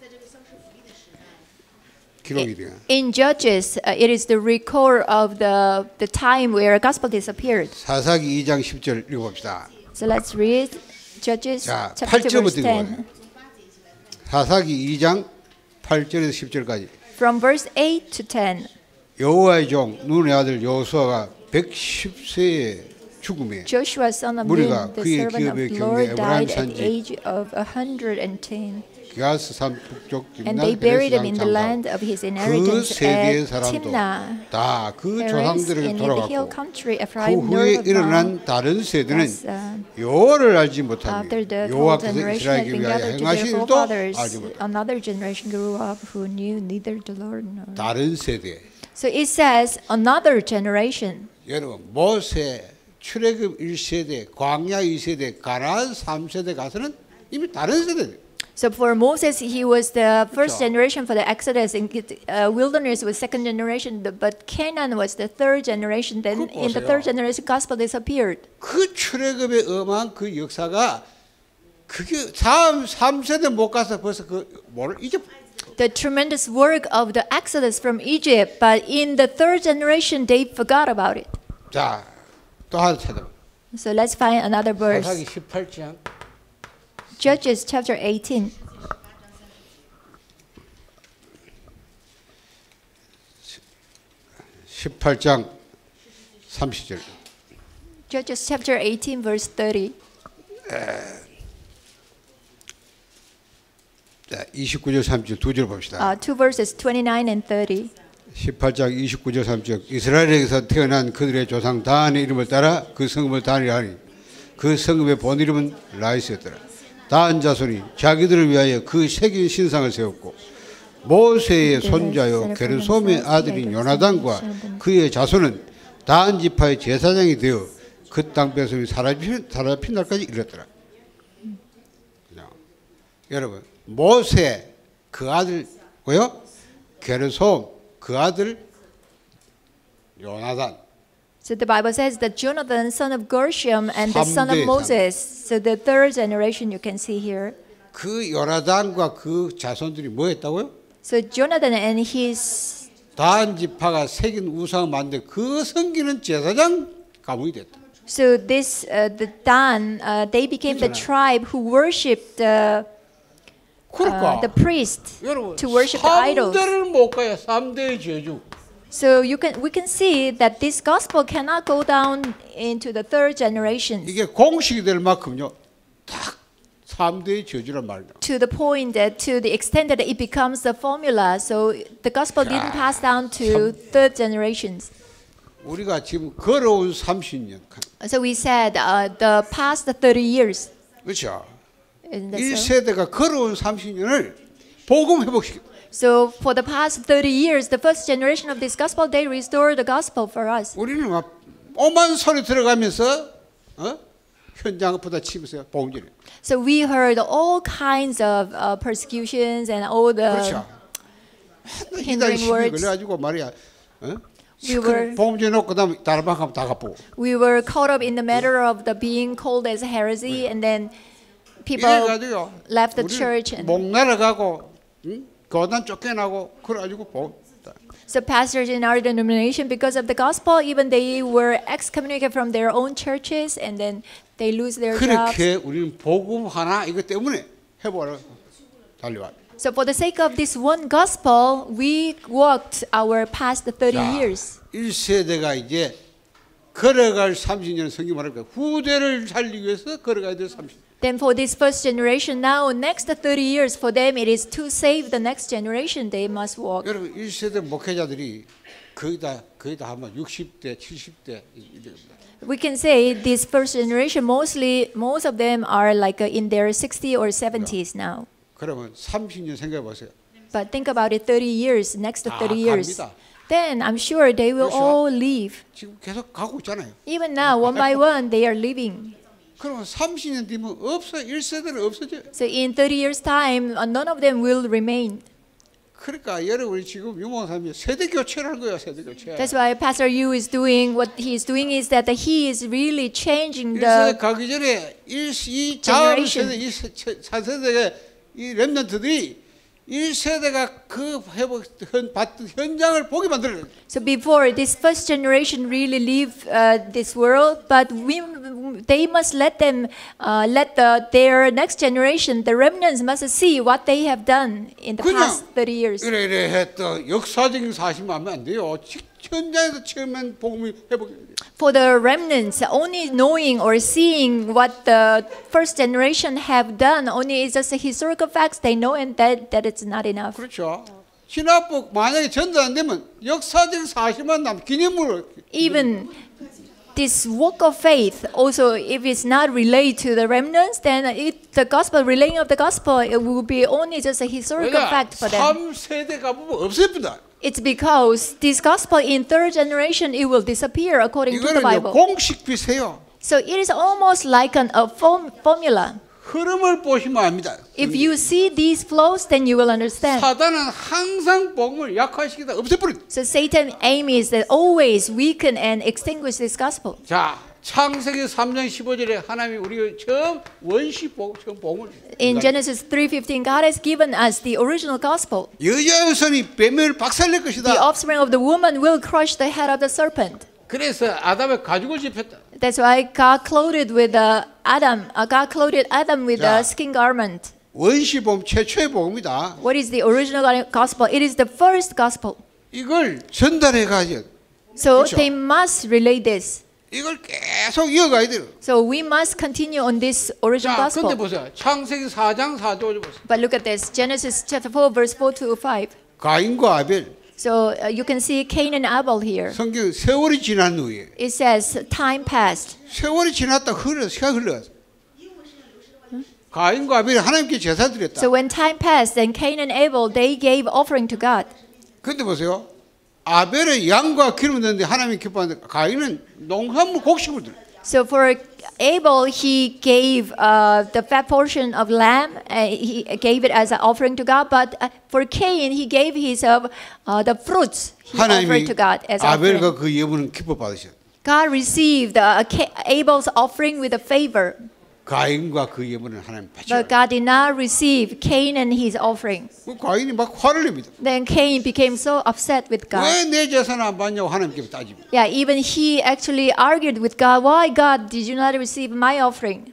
S1: 기록이 돼요.
S2: In Judges, uh, it is the record of the the time where gospel disappeared.
S1: 사사기 이 장 십 절 읽어봅시다.
S2: So let's read Judges
S1: 자,
S2: chapter two verse
S1: 팔 절부터
S2: ten.
S1: 읽어봐요. 사사기 이 장 팔 절에서 십 절까지.
S2: From verse eight to ten.
S1: 여호와의 종 눈의 아들 여호수아가 백십 세에 죽음에
S2: Joshua son of
S1: 무리가
S2: Nun, the
S1: 그의
S2: servant
S1: 기업의
S2: of
S1: 경계에
S2: Lord,
S1: 에브라임
S2: died at the
S1: 산지
S2: age of a hundred and ten.
S1: 기아스 산 북쪽
S2: And
S1: tim나
S2: they buried him
S1: 헤레스
S2: in
S1: 양
S2: the land
S1: 장사하고
S2: of his
S1: 그
S2: inheritance
S1: 세대의
S2: at
S1: 사람도
S2: Timnah,
S1: 다 그
S2: Heres,
S1: 조상들에게
S2: in the hill
S1: 돌아갔고
S2: country,
S1: 그
S2: Ephraim,
S1: 후에
S2: north of Mount.
S1: 일어난 다른 세대는
S2: Thus, uh,
S1: 여호와를 알지 못하며
S2: After the whole
S1: 여호와께서
S2: generation had
S1: 이스라엘에게
S2: been
S1: 위하여
S2: gathered to their
S1: 행하신 일도
S2: forefathers,
S1: 알지 못하고
S2: another generation grew up who knew neither the Lord nor.
S1: 다른 세대.
S2: So it says another generation.
S1: 여러분 모세 출애굽 일 세대, 광야 이 세대, 가나안 삼 세대 가서는 이미 다른 세대.
S2: So for Moses, he was the first
S1: 그렇죠.
S2: generation for the Exodus. In uh, wilderness was second generation, but Canaan was the third generation. Then
S1: 그거
S2: in the
S1: 보세요.
S2: third generation, gospel disappeared.
S1: 그 출애굽의 엄한 그 역사가 그게 다음 삼 세대 못 가서 벌써 그 뭐를 잊어.
S2: The tremendous work of the Exodus from Egypt, but in the third generation, they forgot about it.
S1: 자, 또 하나 찾아봐.
S2: So let's find another verse.
S1: 사사기 십팔 장
S2: Judges chapter eighteen.
S1: 십팔 장 삼십 절.
S2: Judges chapter eighteen, verse thirty.
S1: 자, 이십구 절 삼십 절 두 절 봅시다.
S2: Uh, two verses twenty-nine and thirty.
S1: 십팔 장 이십구 절 삼십 절. 이스라엘에게서 태어난 그들의 조상 다한의 이름을 따라 그 성읍을 다한이라 하니 그 성읍의 본 이름은 라이스였더라. 다한 자손이 자기들을 위하여 그 새긴 신상을 세웠고 모세의 손자요 게르솜의 아들인 요나단과 그의 자손은 다한 지파의 제사장이 되어 그 땅 뺏음이 사라진, 사라진 날까지 이르렀더라. 여러분 모세 그 아들 뭐요? 게르솜 그 아들 요나단.
S2: So the Bible says that Jonathan, son of Gershom, and the son of
S1: 삼대,
S2: Moses. So the third generation you can see here.
S1: 그 요나단과 그 자손들이 뭐 했다고요?
S2: So Jonathan and his
S1: 다한 지파가 새긴 우상 만든 그 섬기는 제사장 가문이 됐다.
S2: so this uh, the Dan uh, they became the
S1: 그렇잖아요.
S2: tribe who worshipped the uh,
S1: 그러니까
S2: the priest
S1: 여러분
S2: to worship the idols.
S1: 삼 대를 못 가요. 삼 대의 저주.
S2: So you can we can see that this gospel cannot go down into the third generation
S1: 이게 공식이 될 만큼요. 딱 삼 대의 저주란 말이야.
S2: to the point that to the extent that it becomes the formula. So the gospel didn't pass down to third generations.
S1: 우리가 지금 걸어온 삼십 년.
S2: So we said uh, the past thirty years.
S1: 그렇죠.
S2: Isn't that
S1: 일
S2: so?
S1: 세대가 걸어온 삼십 년을 복음 회복시켜.
S2: So for the past thirty years, the first generation of this gospel, they restored the gospel for us.
S1: 우리는 막 오만 소리 들어가면서 어? 현장보다 치면서 복음 전해.
S2: So we heard all kinds of uh, persecutions and all the
S1: 그렇죠. 이단
S2: hindering
S1: 시비
S2: words.
S1: 걸려가지고 말이야. 어?
S2: We were-
S1: 복음 전해 놓고 그다음 다른 방 가면 다 갚고.
S2: We were caught up in the matter of the being called as heresy, and then people
S1: 이래가지고
S2: left the
S1: 우리
S2: church and
S1: 목 날아가고 응? 거단 쫓겨나고 그래가지고 복음.
S2: so pastors in our denomination, because of the gospel, even they were excommunicated from their own churches, and then they lose their jobs.
S1: 그렇게 우리는 복음 하나 이것 때문에 회복을 달려와.
S2: So for the sake of this one gospel, we walked our past thirty years.
S1: 일 세대가 이제 걸어갈 삼십 년 성경 말하니까 후대를 살리기 위해서 걸어가야 될 삼십 년.
S2: Then for this first generation now, next thirty years for them, it is to save the next generation, they must walk.
S1: 여러분 일 세대 목회자들이 거의 다 거의 다 하면 육십 대, 칠십 대 이럽니다.
S2: We can say this first generation, mostly, most of them are like uh, in their sixties or seventies now.
S1: 그러면 삼십 년 생각해 보세요.
S2: But think about it, thirty years, next
S1: 다
S2: thirty years.
S1: 갑니다.
S2: then I'm sure they will
S1: 그렇죠.
S2: all leave.
S1: 지금 계속 가고 있잖아요.
S2: Even now, one by one, they are leaving.
S1: 그러면 삼십 년 뒤면 없어 일 세대는 없어져.
S2: So in thirty years' time, uh, none of them will remain.
S1: 그러니까 여러분이 지금 유목사님이 세대 교체를 한 거야, 세대 교체.
S2: That's why Pastor Yu is doing what he is doing is that he is really changing
S1: 일 세대
S2: the
S1: 가기 전에 일, 이 다음
S2: generation.
S1: 세대, 이 사 세대의 이 렘넌트들이 일 세대가 그 회복 현, 받던 현장을 보게 만들어요.
S2: So before this first generation really leave uh, this world, but we, they must let them, uh, let the, their next generation, the remnants, must see what they have done in the
S1: 그냥
S2: past thirty years.
S1: 이래 이래 했던 역사적인 사실만 하면 안 돼요. 현장에서 처음엔 복음이 회복이 돼요.
S2: For the remnants, only knowing or seeing what the first generation have done, only is just the historical facts they know, and that that it's not enough.
S1: 그렇죠. 신학복 만약에 전달 안 되면 역사적 사실만 남 기념으로.
S2: Even this walk of faith, also if it's not relayed to the remnants, then it, the gospel, relaying of the gospel, it will be only just a historical fact for them.
S1: 삼 세대 가보면 없어집니다.
S2: It's because this gospel in third generation, it will disappear according to the
S1: 이거는
S2: Bible.
S1: 공식 비슷해요.
S2: So it is almost like an, a form, formula.
S1: 흐름을 보시면 압니다.
S2: If you see these flows, then you will understand.
S1: 사단은 항상 복음을 약화시키다 없애버린다.
S2: So Satan's aim is that always weaken and extinguish this gospel.
S1: 자, 창세기 삼 장 십오 절에 하나님이 우리가 처음 원시 복 처음 복음을
S2: In Genesis three fifteen, God has given us the original gospel.
S1: 여자의 손이 뱀을 박살낼
S2: The
S1: 것이다.
S2: offspring of the woman will crush the head of the serpent.
S1: 그래서 아담의 가죽을 입혔다.
S2: That's why God clothed with uh, Adam. Uh, God clothed Adam with
S1: 자.
S2: a skin garment.
S1: 원시 복음 최초의 복음이다.
S2: What is the original gospel? It is the first gospel.
S1: 이걸 전달해 가지고
S2: So
S1: 그렇죠.
S2: they must relay this.
S1: 이걸 계속 이어가야 돼요.
S2: So we must continue on this original
S1: 자, 근데
S2: gospel.
S1: 보세요. 창세기 사 장 사 절 보세요.
S2: But look at this, Genesis chapter four, verse four to five.
S1: 가인과 아벨.
S2: So uh, you can see Cain and Abel here.
S1: 성경 세월이 지난 후에
S2: It says time passed.
S1: 세월이 지났다 흘러 시간 흘러갔어. 가인과 아벨이 하나님께 제사 드렸다.
S2: So when time passed, then Cain and Abel, they gave offering to God.
S1: 근데 보세요. 아벨은 양과 기름을 넣는데 하나님이 기뻐하는데 가인은 농산물 곡식을 드려.
S2: So for Abel, he gave uh, the fat portion of lamb. Uh, he gave it as an offering to God. But uh, for Cain, he gave his uh, uh, the fruits he offered
S1: 하나님이
S2: to God as offering.
S1: 아벨과 그 예물은 기뻐 받으셨다.
S2: God received uh, Abel's offering with a favor,
S1: 가인과 그 예물은 하나님 받지.
S2: but God did not receive Cain and his offering.
S1: 그 가인이 막 화를 냅니다.
S2: Then Cain became so upset with God.
S1: 왜 내 재산 안 받냐고 하나님께 따집니다.
S2: Yeah, even he actually argued with God. Why, God, did you not receive my offering?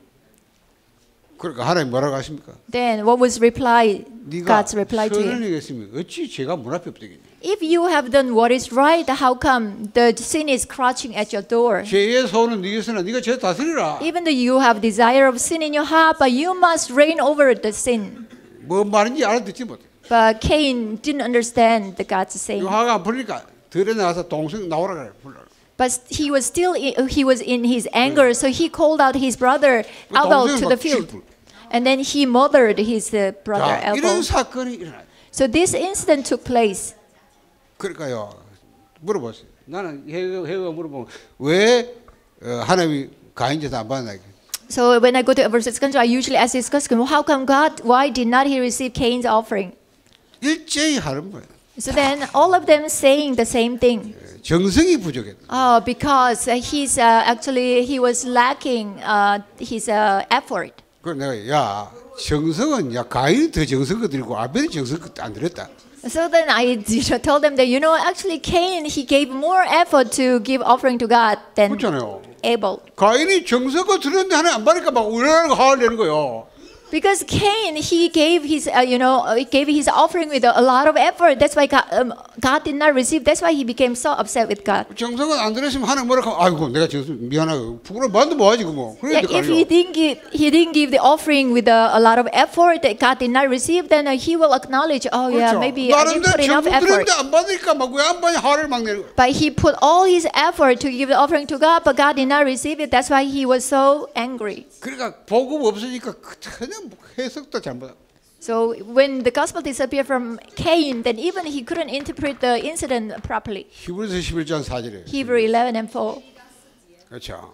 S1: 그러니까 하나님 뭐라고 하십니까?
S2: Then what was reply?
S1: 네가
S2: God's reply to him.
S1: 선을 했으면 어찌 죄가 문 앞에 없겠냐?
S2: If you have done what is right, how come the sin is crouching at your door?
S1: 죄의 소원은 네게 있으나 네가 죄 다스리라.
S2: Even though you have desire of sin in your heart, but you must reign over the sin.
S1: 뭔 말인지 알아듣지 못해.
S2: But Cain didn't understand the God's saying.
S1: 화가 안 풀리니까 들에 나가서 동생 나오라 그래. 불러.
S2: But he was still in, he was in his anger, so he called out his brother Abel to the field, and then he murdered his uh, brother
S1: 자, 이런
S2: Abel.
S1: 사건이 일어나요.
S2: So this incident took place.
S1: 그러니까요. 물어보세요. 나는 해가 해가 물어보면 왜 어, 하나님이 가인 제사 안 받나?
S2: So when I go to verse six, I usually ask this question: How come God? Why did not He receive Cain's offering?
S1: 일제히 하는 거예요.
S2: So then all of them saying the same thing.
S1: 정성이 부족했다.
S2: Oh, because uh, he's uh, actually he was lacking uh, his uh, effort.
S1: 그래 내가 야 정성은 야 가인이 더 정성껏 들고 아벨이 정성껏 안 들었다.
S2: So then I you know, told them that you know actually Cain he gave more effort to give offering to God than
S1: 그렇잖아요.
S2: Abel.
S1: 가인이 정성껏 들었는데 하나님 안 받으니까 막 울라고 화를 내는 거예요.
S2: Because Cain, he gave his, uh, you know, uh, gave his offering with a, a lot of effort. That's why God, um, God did not receive. That's why he became so upset with God.
S1: 정성은 안 들었으면 하나님 뭐라고 하면 아이고 내가 정성 미안하고 부끄러워 만도 뭐하지 그뭐.
S2: Yeah, if he didn't give, he didn't give the offering with a, a lot of effort that God did not receive, then uh, he will acknowledge, oh yeah, maybe I didn't put enough effort.
S1: 들었는데 안 받으니까 막 왜 안 받냐 화를 막 내는 거예요.
S2: But he put all his effort to give the offering to God, but God did not receive it. That's why he was so angry.
S1: 그러니까 복음 없으니까 그냥 해석도 잘못하고.
S2: So when the gospel disappeared from Cain, then even he couldn't interpret the incident properly.
S1: 히브리서 십일 장 사 절에
S2: Hebrew eleven and four.
S1: 그렇죠.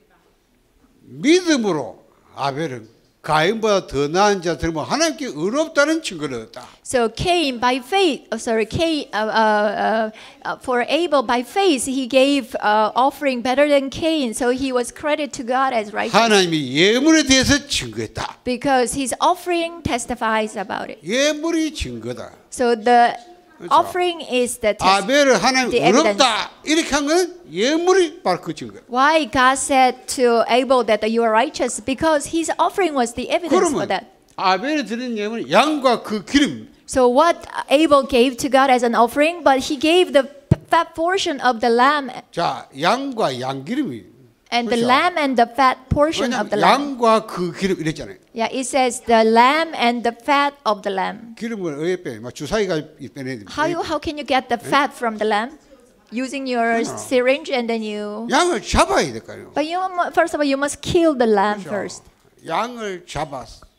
S1: 믿음으로 아벨은 가인보다 더 나은 자 들으면 하나님께 의롭다는 증거를 얻었다.
S2: So Cain, by faith, oh, sorry, Cain, uh, uh, uh, for Abel, by faith, he gave uh, offering better than Cain, so he was credited to God as righteous.
S1: 하나님이 예물에 대해서 증거했다.
S2: Because his offering testifies about it.
S1: 예물이 증거다.
S2: So the offering is the test.
S1: 아벨을 하나님
S2: the evidence.
S1: 의롭다 이렇게 한 건 예물이 바로 그 증거.
S2: Why God said to Abel that you are righteous? Because his offering was the evidence for
S1: 그러면
S2: that.
S1: 아벨이 드린 예물은 양과 그 기름.
S2: So what Abel gave to God as an offering, but he gave the fat portion of the lamb,
S1: 자, 양과 양기름이.
S2: and the
S1: 그렇죠.
S2: lamb and the fat portion of the
S1: 왜냐하면
S2: lamb.
S1: 양과 그 기름 이랬잖아요.
S2: Yeah, it says the lamb and the fat of the lamb.
S1: 기름을 어디에 빼? 막 주사위가 빼내야 됩니다.
S2: How you, how can you get the fat from the lamb? Using your syringe and then you.
S1: 양을 잡아야 될까요?
S2: But you mu- first of all you must kill the lamb first.
S1: 양을 잡아서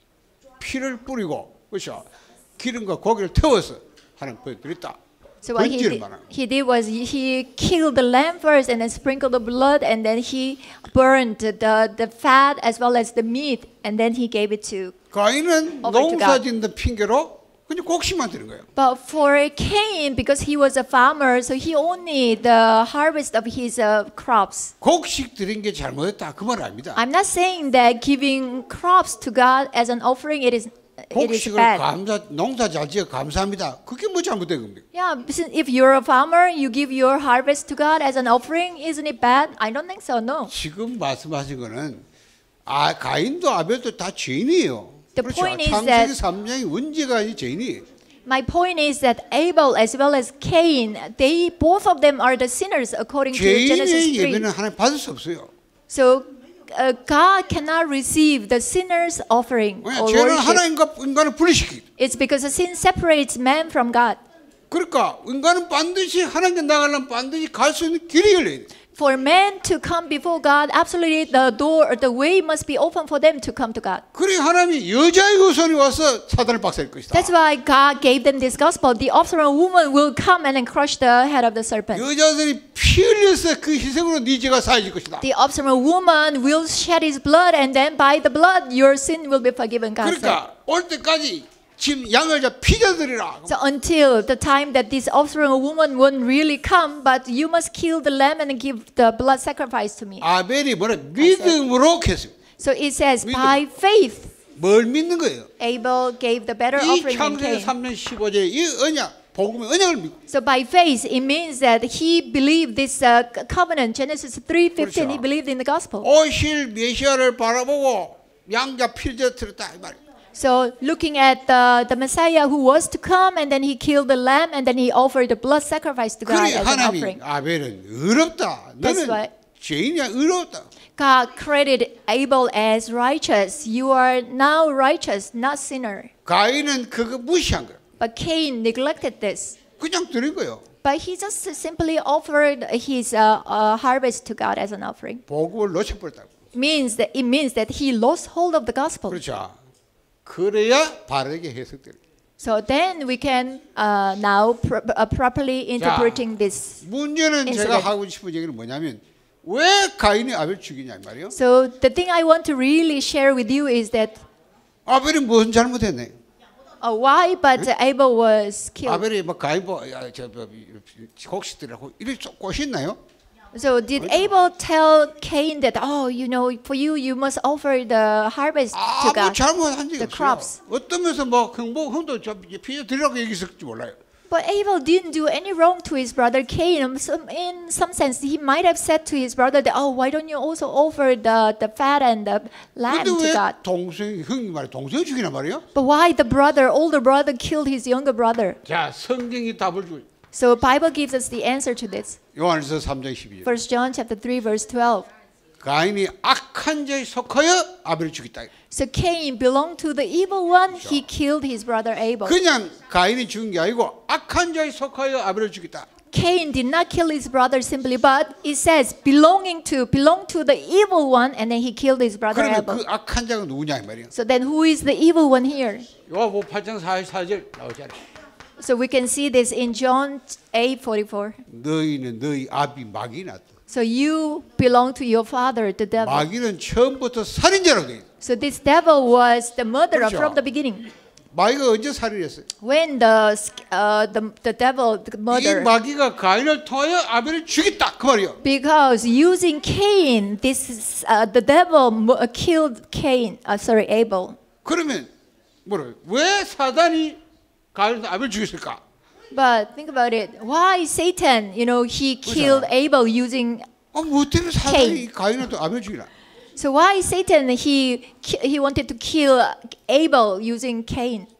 S1: 피를 뿌리고 그렇죠. 기름과 고기를 태워서 하나님 보여드렸다.
S2: So what he did, he did was he, he killed the lamb first and then sprinkled the blood and then he burned the, the fat as well as the meat and then he gave it to.
S1: 가인은
S2: Over to
S1: 농사짓는 핑계로 그냥 곡식만 드는 거예요.
S2: But for Cain, because he was a farmer, so he only the harvest of his uh, crops.
S1: 곡식 드린 게 잘못했다 그 말 아닙니다.
S2: I'm not saying that giving crops to God as an offering it is it is
S1: 곡식을
S2: bad.
S1: 감사 농사 잘 지어 감사합니다. 그게 뭐 잘못된 겁니까?
S2: Yeah, since if you're a farmer, you give your harvest to God as an offering, isn't it bad? I don't think so. No.
S1: 지금 말씀하신 거는 아 가인도 아벨도 다 죄인이에요.
S2: The
S1: 그렇죠.
S2: point is
S1: 창세기
S2: that-
S1: 삼 장이 원죄가 아니 죄인이에요.
S2: My point is that Abel as well as Cain, they both of them are the sinners according to Genesis
S1: 죄인의
S2: three.
S1: 예배는 하나님 받을 수 없어요.
S2: So uh, God cannot receive the sinner's offering
S1: 왜?
S2: or
S1: 죄는
S2: worship.
S1: 하나님과 인간을 분리시키기.
S2: It's because the sin separates man from God.
S1: 그러니까 인간은 반드시 하나님께 나가려면 반드시 갈 수 있는 길이 열려야 돼.
S2: For man to come before God, absolutely the door, the way must be open for them to come to God.
S1: 그래 하나님이 여자의 후손이 와서 사단을 박살낼 것이다.
S2: That's why God gave them this gospel. The offspring woman will come and then crush the head of the serpent.
S1: 여자들이 피 흘려서 그 희생으로 네 죄가 사해질 것이다.
S2: The offspring woman will shed his blood, and then by the blood your sin will be forgiven. God said.
S1: 그러니까 올 때까지 지금 양을 자 피자들이라.
S2: So until the time that this offspring woman won't really come, but you must kill the lamb and give the blood sacrifice to me.
S1: 아벨이 뭐래 믿음으로 했어요.
S2: So it says
S1: 믿음.
S2: by faith
S1: 뭘 믿는 거예요?
S2: Abel gave the better
S1: 이
S2: offering than
S1: 창세기
S2: Cain.
S1: 삼 장 십오 절에 이 언약 복음의 언약을 믿고.
S2: So by faith, it means that he believed this uh, covenant, Genesis three fifteen.
S1: 그렇죠.
S2: He believed in the gospel.
S1: 오실 메시아를 바라보고 양자 피를 들었다 이 말이에요.
S2: So looking at the, the Messiah who was to come, and then he killed the lamb, and then he offered the blood sacrifice to God
S1: 그래
S2: as an
S1: 하나님이
S2: offering.
S1: 아벨은 의롭다.
S2: That's
S1: 너는
S2: why-
S1: 죄인이야 의롭다.
S2: God credited Abel as righteous. You are now righteous, not sinner.
S1: 가인은 그거 무시한 거예요.
S2: But Cain neglected this.
S1: 그냥 드린 거예요.
S2: But he just simply offered his uh, uh, harvest to God as an offering.
S1: 복음을 놓쳐버렸다고.
S2: Means that it means that he lost hold of the gospel.
S1: 그렇죠. 그래야 바르게 해석돼요.
S2: So then we can uh, now pro- uh, properly interpreting this.
S1: 문제는
S2: incident.
S1: 제가 하고 싶은 얘기는 뭐냐면 왜 가인이 아벨 죽이냐 이 말이에요.
S2: So the thing I want to really share with you is that
S1: 아벨이 무슨 잘못했네?
S2: uh, why but Abel was killed.
S1: 아벨이 뭐 가인 뭐저 곡식들하고 이렇게 꼬셨나요?
S2: So did Abel tell Cain that, oh, you know, for you you must offer the harvest to
S1: 아무
S2: God?
S1: 잘못한 적이
S2: the
S1: 없어요.
S2: crops.
S1: 어떤 면에서 뭐 흥복 흥도 저 피자 드리라고 얘기했을지 몰라요.
S2: But Abel didn't do any wrong to his brother Cain. Um, some- In some sense, he might have said to his brother that, oh, why don't you also offer the, the fat and the lamb
S1: 근데
S2: to
S1: 왜
S2: God?
S1: 동생 형이 말이야 동생 죽이나 말이야?
S2: But why the brother, older brother, killed his younger brother?
S1: 자 성경이 답을 주고
S2: So Bible gives us the answer to this.
S1: 요한일서 삼 장 십이 절.
S2: First John chapter three verse twelve.
S1: 가인이 악한 자에 속하여 아벨을 죽였다.
S2: So Cain belonged to the evil one. He killed his brother Abel.
S1: 그냥 가인이 죽은 게 아니고 악한 자에 속하여 아벨을 죽였다.
S2: Cain did not kill his brother simply, but it says belonging to, belong to the evil one, and then he killed his brother
S1: 그러면
S2: Abel.
S1: 그 악한 자가 누구냐 이 말이야.
S2: So then who is the evil one here?
S3: 요한복음 팔 장 사십사 절 나오잖아요.
S2: So we can see this in John eight forty-four.
S1: 너희는 너희 아비 마귀 났다.
S2: So you belong to your father, the devil.
S1: 마귀는 처음부터 살인자라고 돼 있어.
S2: So this devil was the murderer
S1: 그렇죠.
S2: from the beginning.
S1: 마귀가 언제 살인했어요?
S2: When the uh, the the devil the
S1: 이
S2: murder,
S1: 마귀가 가인을 통하여 아벨을 죽였다 그 말이요.
S2: because using Cain, this is, uh, the devil mu- uh, killed Cain. Uh, sorry, Abel.
S1: 그러면 뭐래? 왜 사단이 가인 아벨 죽였을까?
S2: But think about it. Why Satan? You know, he killed Abel using.
S1: 아, 뭐 때문에 사단이 가인을 또 아벨 죽이나?
S2: So why Satan? He ki- he wanted to kill Abel using Cain.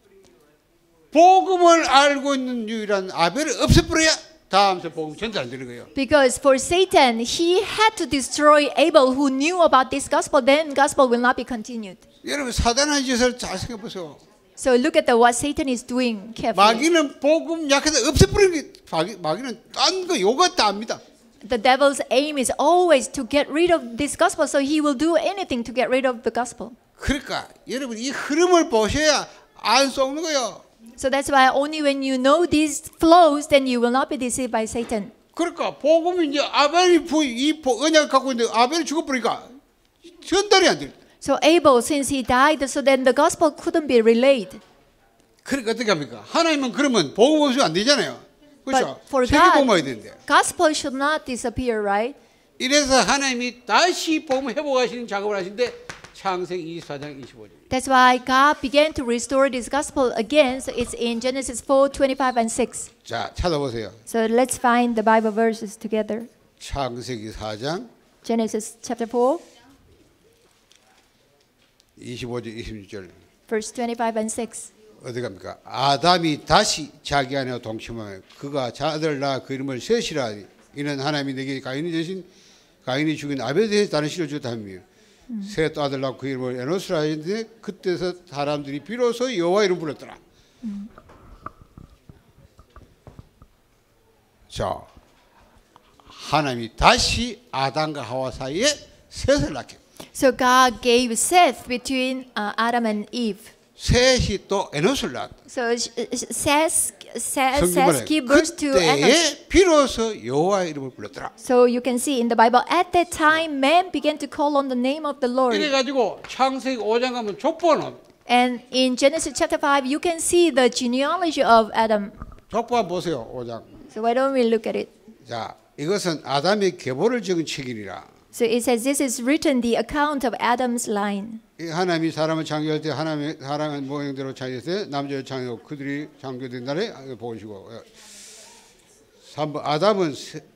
S1: 복음을 알고 있는 유일한 아벨을 없애버려야 다음서 복음 전달 안 되는 거예요.
S2: Because for Satan, he had to destroy Abel, who knew about this gospel. Then gospel will not be continued.
S1: 여러분 사단의 짓을 잘 생각해 보세요.
S2: So look at the, what Satan is doing carefully.
S1: 마귀는 복음 약해서 없애버리는 게 마귀, 마귀는 딴 거 요거 다 압니다.
S2: The devil's aim is always to get rid of this gospel, so he will do anything to get rid of the gospel.
S1: 그러니까 여러분 이 흐름을 보셔야 안 속는 거예요.
S2: So that's why only when you know these flows, then you will not be deceived by Satan.
S1: 그러니까 복음이 이제 아벨이 부- 이 보- 언약을 갖고 있는데 아벨이 죽어버리니까 전달이 안 돼.
S2: So Abel, since he died, so then the gospel couldn't be relayed.
S1: 그러니까 어떻게 합니까? 하나님은 그러면 복음 없으면 안 되잖아요. 그렇죠?
S2: But for
S1: 세계
S2: God,
S1: 복음해야 되는데.
S2: gospel should not disappear, right?
S1: 이래서 하나님이 다시 복음 회복하시는 작업을 하시는데 창세기 이십사 장 이십오 절.
S2: That's why God began to restore this gospel again. So it's in Genesis four, twenty-five and six.
S1: 자, 찾아보세요.
S2: So let's find the Bible verses together.
S1: 창세기 사 장
S2: Genesis chapter four,
S1: 이십오 절 이십육 절.
S2: verse twenty-five and six.
S1: 어디 갑니까? 아담이 다시 자기 아내와 동침하며 그가 자아들 낳아 그 이름을 셋이라 이는 하나님이 내게 가인이 대신 가인이 죽인 아벨에 대해서 다른 씨를 주었다 하며 셋 아들 낳고 그 이름을 에노스라 했는데 그때서 사람들이 비로소 여호와 이름 불렀더라.
S2: 음.
S1: 자, 하나님이 다시 아담과 하와 사이에 셋을 낳게.
S2: So God gave Seth between uh, Adam and Eve.
S1: 셋이 또 에노스를 낳았다.
S2: So sh- sh- Seth, Seth,
S1: 성경
S2: Seth
S1: 말에
S2: gave birth to Enos.
S1: 그때에 비로소 여호와 이름을 불렀더라.
S2: So you can see in the Bible, at that time, man began to call on the name of the Lord.
S3: 이래 가지고 창세기 오 장 가면 족보는
S2: And in Genesis chapter five, you can see the genealogy of Adam.
S1: 족보 한번 보세요. 오 장.
S2: So why don't we look at it?
S1: 자, 이것은 아담의 계보를 적은 책이니라.
S2: So it says this is written the account of Adam's line.
S1: 이 하나님이 사람을 창조할 때 하나님의 사랑한 모형대로 창조했어요. 남자를 창조하고 그들이 창조된 날에 보시고 삼 번 아담은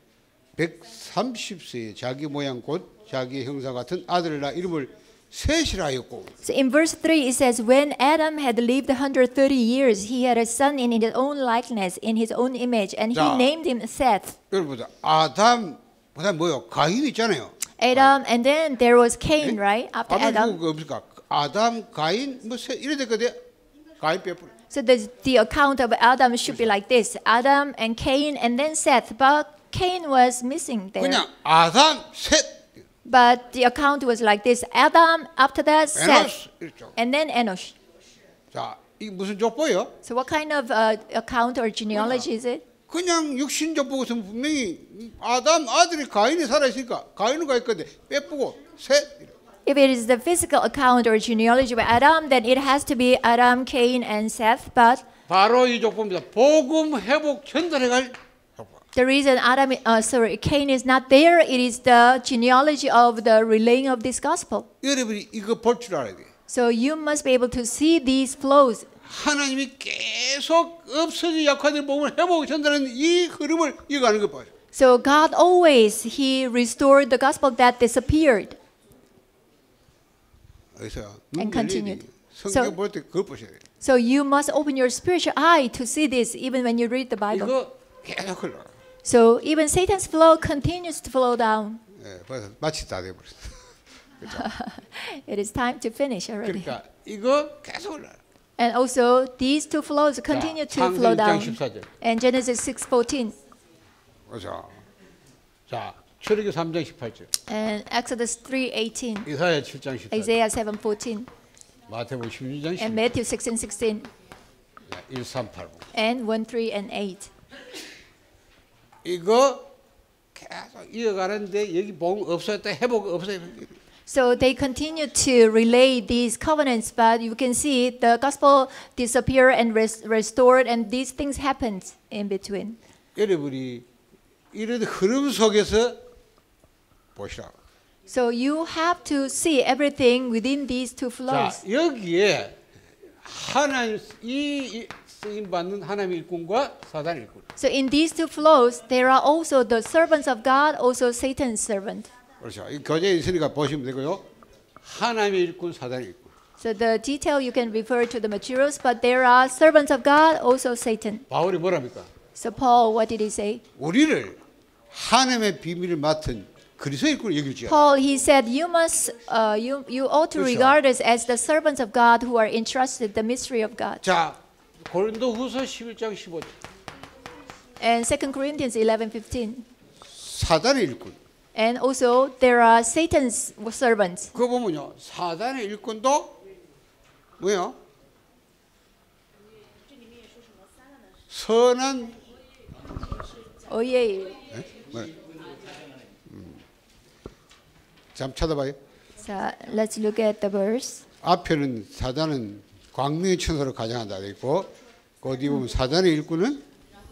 S1: 백삼십 세에 자기 모양 곧 자기 형상 같은 아들을 낳아 이름을 셋이라 하였고.
S2: So in verse three it says when Adam had lived one hundred thirty years he had a son in his own likeness in his own image and he
S1: 자.
S2: named him Seth.
S1: 여러분 보자. 아담 그다음 뭐요? 가인 있잖아요.
S2: Adam and then there was Cain, right? After
S1: 아담
S2: Adam.
S1: 그 없을까? 아담, 가인 뭐 세, 이래 됐거든. 가인 빼뿌려.
S2: So the, the account of Adam should be like this. Adam and Cain and then Seth. But Cain was missing there.
S1: 그냥 아담, 셋,
S2: But the account was like this. Adam, after that,
S1: 에노스
S2: Seth.
S1: 이렇죠.
S2: And then Enosh.
S1: 자, 이게 무슨 족보예요?
S2: So what kind of uh, account or genealogy is it?
S1: 그냥 육신적 보고서 분명히 아담 아들이 가인이 살아있으니까 가인은 가 있거든 빼쁘고 셋.
S2: If it is the physical account or genealogy of Adam, then it has to be Adam, Cain, and Seth. But
S3: 바로 이 족보입니다. 복음 회복 전달해갈 족보.
S2: the reason Adam, uh, sorry, Cain is not there, it is the genealogy of the relaying of this gospel.
S1: 여러분이 이거 볼 줄 알아야 돼.
S2: So you must be able to see these flows.
S1: 하나님이 계속 없어진 약화된 복음을 회복 전달하는 이 흐름을 이어가는 것 봐요.
S2: So God always, He restored the gospel that disappeared.
S1: 그래서
S2: And continued.
S1: 성경
S2: So-
S1: 볼 때 그걸 보셔야 돼요.
S2: So you must open your spiritual eye to see this even when you read the Bible.
S1: 이거 계속 흘러.
S2: So even Satan's flow continues to flow down.
S1: 예, 벌써 마치 다 돼버렸어.
S2: It is time to finish already.
S1: 그러니까 이거 계속 흘러.
S2: And also these two flows continue to flow
S3: 창세기 일 장
S2: down.
S3: 십사 절.
S2: And Genesis six fourteen.
S1: 그렇죠.
S3: 자, 출애굽기 삼 장 십팔 절,
S2: And Exodus three eighteen,
S3: 이사야 칠 장 십사 절,
S2: Isaiah seven fourteen,
S3: 마태복음 십육 장
S2: and
S3: 십
S2: Matthew sixteen sixteen,
S3: 절, 일 삼 팔 오.
S2: and one three and eight.
S3: 이거 계속 이어가는데 여기 복음 없어졌다, 회복 없어요.
S2: So they continue to relay these covenants, but you can see the gospel disappear and res- restored, and these things happened in between.
S3: 여러분이 이런 흐름 속에서 보시라.
S2: So you have to see everything within these two
S3: 자,
S2: flows.
S3: 여기에 하나님 이 쓰임 받는 하나님의 일꾼과 사단 일꾼.
S2: So in these two flows, there are also the servants of God, also Satan's servant.
S1: 그렇죠. 이 교재에 있으니까 보시면 되고요.
S3: 하나님의 일꾼, 사단 일꾼.
S2: So the detail you can refer to the materials, but there are servants of God, also Satan.
S3: 바울이 뭐랍니까?
S2: So Paul, what did he say?
S1: 우리를 하나님의 비밀을 맡은 그리스도 일꾼을 여길지어다.
S2: Paul, he said, you must, uh, you, you ought to
S1: 그렇죠.
S2: regard us as the servants of God who are entrusted the mystery of God.
S3: 자, 고린도후서 십일 장 십오 절.
S2: And Second Corinthians eleven fifteen.
S1: 사단의 일꾼.
S2: And also there are Satan's servants.
S1: 그거 보면요. 사단의 일꾼도 뭐요? 선한
S2: Oh yeah.
S1: 예? 뭐야? 음. 잠 찾아봐요.
S2: So let's look at the verse.
S1: 앞에는 사단은 광명의 천사로 가장한다 돼 있고 그 뒤에 보면 사단의 일꾼은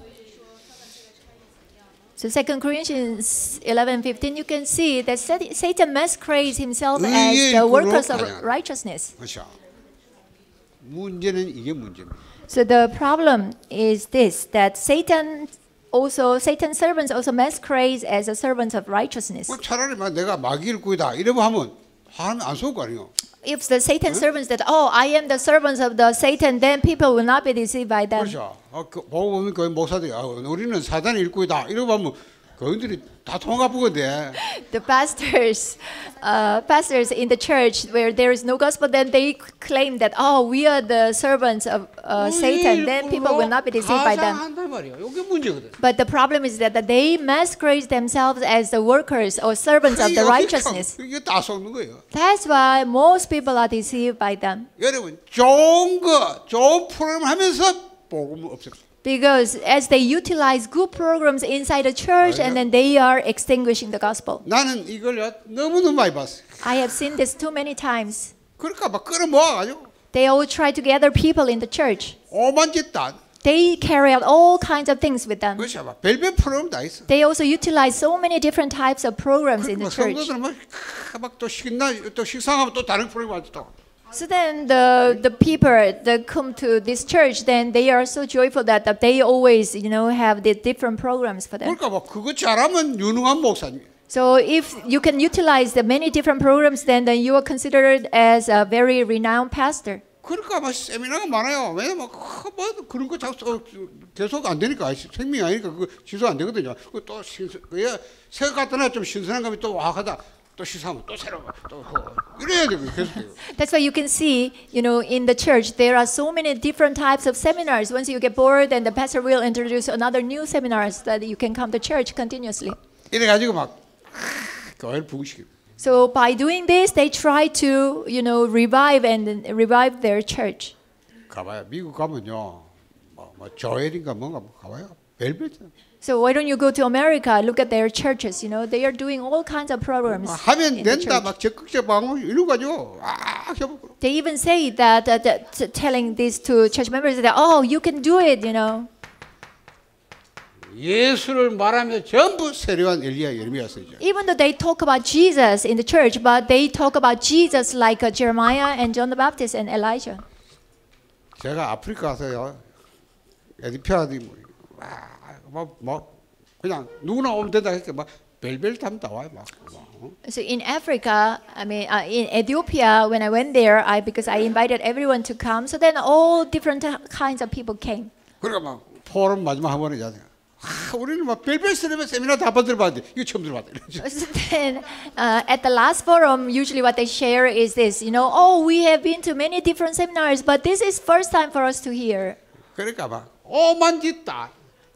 S2: So Second Corinthians eleven fifteen, you can see that Sat- Satan masquerades himself as
S1: 의의
S2: the
S1: 일꾼으로
S2: workers of
S1: 가장한다.
S2: righteousness.
S1: 그렇죠. 문제는 이게 문제입니다.
S2: So the problem is this, that Satan also, Satan's servants also masquerades as the servants of righteousness.
S1: 뭐 차라리 막 내가 마귀 일꾼이다 이러면 하면 하면 안 속을 거 아니에요.
S2: If the Satan servants that, oh, I am the servants of the Satan, then people will not be deceived by them.
S1: 그렇죠. 어, 그, 보고 보면 그 목사들이 아, 우리는 사단의 일꾼이다 이러고 하면 그들이 다 통합부건데
S2: The pastors, uh, pastors in the church where there is no gospel, then they claim that, oh, we are the servants of uh, Satan. Then people will not be deceived by them.
S3: 가장한단 말이야. 이게 문제거든.
S2: But the problem is that they masquerade themselves as the workers or servants of the righteousness.
S1: 이게 다 속는 거예요.
S2: That's why most people are deceived by them.
S1: 여러분 좋은 거 좋은 프로그램 하면서 복음 없어요.
S2: Because as they utilize good programs inside the church, and then they are extinguishing the gospel.
S1: 나는 이걸 너무 너무 많이 봤어요.
S2: I have seen this too many times.
S1: 그러니까 막 끌어 모아가지고
S2: They all try to gather people in the church.
S1: 오만 짓다.
S2: They carry out all kinds of things with them.
S1: 그렇지 막 별별 프로그램 다 있어.
S2: They also utilize so many different types of programs in
S1: 그러니까
S2: the church.
S1: 성도들은 막또 식나 또 식상하면 또 다른 프로그램 하지 또.
S2: So then the the people that come to this church, then they are so joyful that, that they always, you know, have the different programs for them.
S1: 그러니까 뭐 그거 잘하면 유능한 목사님.
S2: So if you can utilize the many different programs, then, then you are considered as a very renowned pastor.
S1: 그러니까 막 세미나가 많아요. 왜냐면 뭐 그런 거 자꾸 계속 안 되니까 생명이 아니니까 그 지속 안 되거든요. 또 신선, 새 갖다 놔 좀 신선한 감이 또 와하다. 또 시사하면 또 새로 또 이래야 되고 계속 돼요.
S2: That's why you can see, you know, in the church there are so many different types of seminars. Once you get bored, then the pastor will introduce another new seminars that you can come to church continuously.
S1: 이래 가지고 막 교회를 부흥시킵니다.
S2: So by doing this, they try to, you know, revive and revive their church.
S1: 가봐요. 미국 가면요, 뭐, 뭐 조엘인가 뭔가 가봐요. 별별.
S2: So why don't you go to America? Look at their churches. You know, they are doing all kinds of programs.
S1: 하면
S2: in the
S1: 된다.
S2: church.
S1: 막 적극적 방어 이런 가지고 아 해보고.
S2: They even say that, uh, that t- telling this to church members that, oh, you can do it. You know.
S3: 예수를 말하면서 전부
S1: 세례관 엘리야 예레미야서죠.
S2: Even though they talk about Jesus in the church, but they talk about Jesus like uh, Jeremiah and John the Baptist and Elijah.
S1: 제가 아프리카 가서요, 에디피아들이 뭐, 뭐 그냥 누구나 오면 된다 했을 막 별별 담 나와요 막.
S2: So in Africa, I mean, uh, in Ethiopia, when I went there, I because I invited everyone to come. So then all different kinds of people came.
S1: 그러니까 막 포럼 마지막 한 번에 자세요. 아, 우리는 막 별별 세미나 세미나 다 들어봤는데 이거 처음 들어봤다.
S2: So then, uh, at the last forum, usually what they share is this, you know, oh, we have been to many different seminars, but this is first time for us to hear.
S1: 그러니까 막 오만 짓다.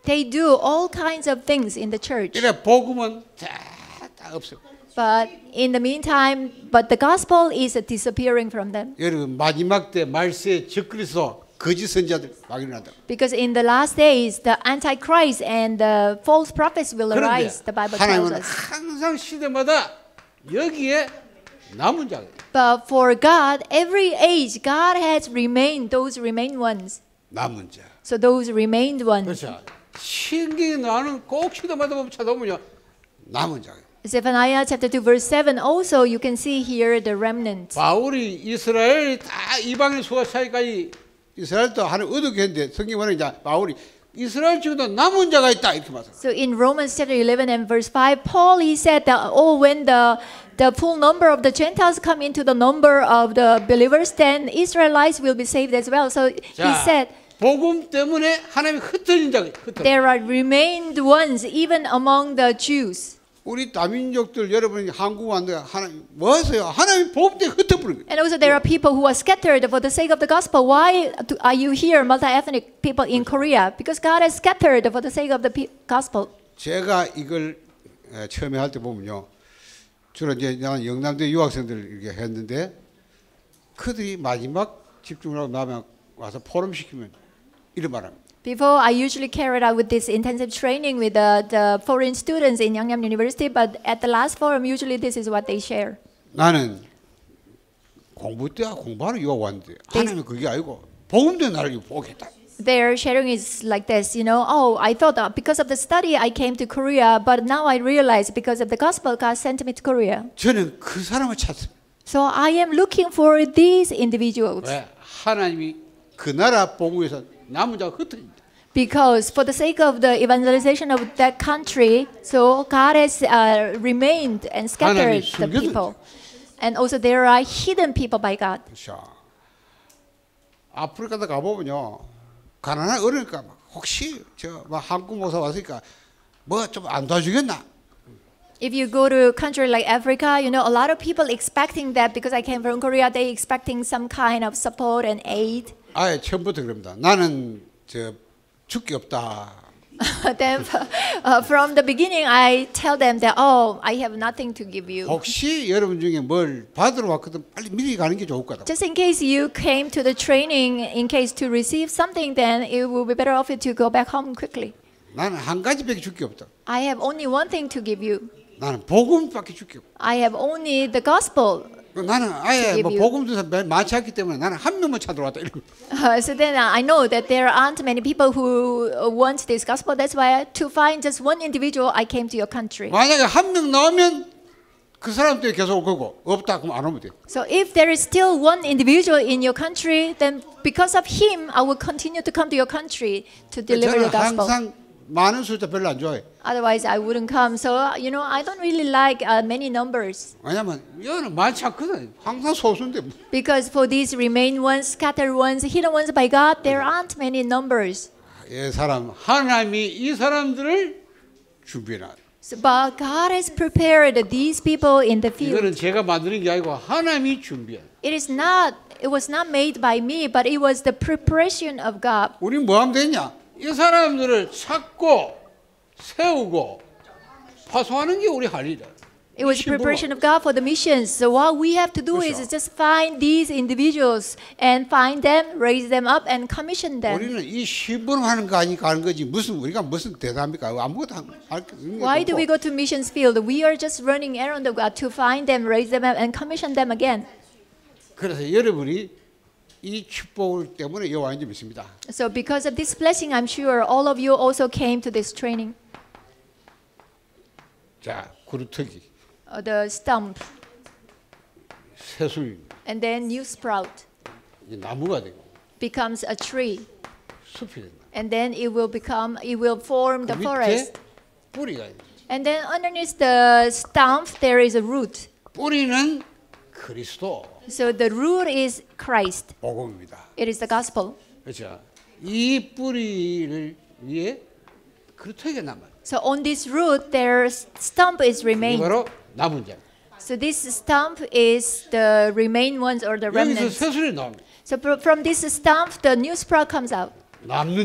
S2: They do all kinds of things in the church.
S3: 이래 복음은 다, 다 없어.
S2: But in the meantime, but the gospel is disappearing from them.
S3: 여러분 마지막 때 말세에 적그리스도 거짓 선자들 막 일어난다.
S2: Because in the last days, the Antichrist and the false prophets will
S3: 그런데
S2: arise, the Bible tells
S3: 하나님은
S2: us.
S3: 항상 시대마다 여기에 남은 자가 있어요.
S2: But for God, every age, God has remained those remained ones.
S3: 남은 자.
S2: So those remained ones.
S3: 그렇죠. 신경이 나는 꼭 시대마다 보면 찾아보면요. 남은 자.
S2: Zephaniah chapter two verse seven also you can see here the remnant.
S3: 바울이 이스라엘 다 이방인 수가 차이까지 이스라엘도 하나님 어떻게 했는데 성경 말은 이제 바울이 이스라엘 중에도 남은 자가 있다 이렇게 말해요.
S2: So in Romans chapter eleven and verse five, Paul he said that oh when the the full number of the Gentiles come into the number of the believers, then Israelites will be saved as well. So he
S3: 자,
S2: said
S3: 복음 때문에 하나님이 흩어진 자가 흩어져.
S2: there are remained ones even among the Jews.
S3: 우리 다민족들 여러분이 한국 왔는데 하나님 뭐하세요? 하나님 복음 때문에 흩어버린 거예요.
S2: And also there are people who are scattered for the sake of the gospel. Why do- are you here, multi-ethnic people in Korea? Because God has scattered for the sake of the pe- gospel.
S3: 제가 이걸 에, 처음에 할 때 보면요. 주로 이제 나는 영남대 유학생들 이렇게 했는데 그들이 마지막 집중을 하고 나면 와서 포럼 시키면 이런 말합니다.
S2: Before, I usually carried out with this intensive training with the, the foreign students in Yangnam University, but at the last forum, usually this is what they share.
S3: 나는 공부 때 공부하러 유학 왔는데 하나님이 그게 아니고 복음 때문에 나를 유복했다.
S2: Their sharing is like this, you know, oh, I thought that because of the study I came to Korea, but now I realize because of the gospel, God sent me to Korea.
S3: 저는 그 사람을 찾습니다.
S2: So I am looking for these individuals.
S3: 왜? 하나님이 그 나라 복음에서 남은 자가 흩어진다.
S2: Because for the sake of the evangelization of that country, so God has uh, remained and scattered the people. And also there are hidden people by God.
S3: 자, 아프리카도 가보면요. 가난한 어려니까 막 혹시 저 막 한국 모사 왔으니까 뭐 좀 안 도와주겠나?
S2: If you go to a country like Africa, you know, a lot of people expecting that because I came from Korea, they expecting some kind of support and aid.
S3: 아예 처음부터 그럽니다. 나는 저 줄게 없다.
S2: Then uh, from the beginning, I tell them that, oh, I have nothing to give you.
S3: 혹시 여러분 중에 뭘 받으러 왔거든 빨리 미리 가는 게 좋을 거다.
S2: Just in case you came to the training, in case to receive something, then it will be better off to go back home quickly.
S3: 나는 한 가지밖에 줄게 없다.
S2: I have only one thing to give you.
S3: 나는 복음밖에 줄게 없다.
S2: I have only the gospel.
S3: 나는 아예 뭐
S2: give you.
S3: 복음도 많지 않기 때문에 나는 한 명만 찾으러 왔다. 이러고.
S2: Uh, so then uh, I know that there aren't many people who uh, want this gospel. That's why to find just one individual, I came to your country.
S3: 만약에 한 명 나오면 그 사람 때문에 계속 올 거고 없다 그러면 안 오면 돼.
S2: So if there is still one individual in your country, then because of him, I will continue to come to your country to deliver the
S3: 저는
S2: gospel.
S3: 항상 많은 숫자 별로 안 좋아해.
S2: Otherwise, I wouldn't come. So, uh, you know, I don't really like uh, many numbers.
S3: 왜냐면 여기는 많지 않거든. 항상 소수인데.
S2: Because for these remain ones, scattered ones, hidden ones by God, there aren't many numbers.
S3: 이 사람 하나님이 이 사람들을 준비해놔.
S2: So, but God has prepared these people in the field.
S3: 이거는 제가 만드는 게 아니고 하나님이 준비해.
S2: It is not, it was not made by me, but it was the preparation of God.
S3: 우리 뭐 하면 되냐? 이 사람들을 찾고 세우고 파송하는 게 우리 할 일이다.
S2: It was the preparation of God for the missions. So what we have to do is
S3: 그렇죠.
S2: just find these individuals and find them, raise them up, and commission them.
S3: 우리는 이 시범하는 거 아니까 하는 거지 무슨 우리가 무슨 대단합니까? 아무것도 할
S2: Why do we go to missions field? We are just running errand of God to find them, raise them up, and commission them again.
S3: 그래서 여러분이 이 축복 때문에 여기 와 있는 줄 믿습니다.
S2: So because of this blessing, I'm sure all of you also came to this training.
S3: 자, 그루터기,
S2: Uh, the stump,
S3: 새술,
S2: and then new sprout
S3: 이제 나무가 되고
S2: becomes a tree,
S3: 숲이 된다.
S2: and then it will become, it will form the
S3: 그 밑에
S2: forest.
S3: 뿌리가 있다.
S2: And then underneath the stump, there is a root.
S3: 뿌리는 그리스도
S2: So the root is Christ.
S3: 복음입니다.
S2: It is the gospel.
S3: 그렇죠. 이 뿌리를 위해 그루터기가 남아요.
S2: So on this root, their stump is
S3: 이게
S2: remained.
S3: 바로 남은 자.
S2: So this stump is the remain ones or the
S3: 여기서
S2: remnants.
S3: 새술이 나옵니다.
S2: So fr- from this stump, the new sprout comes out.
S3: 남는 자.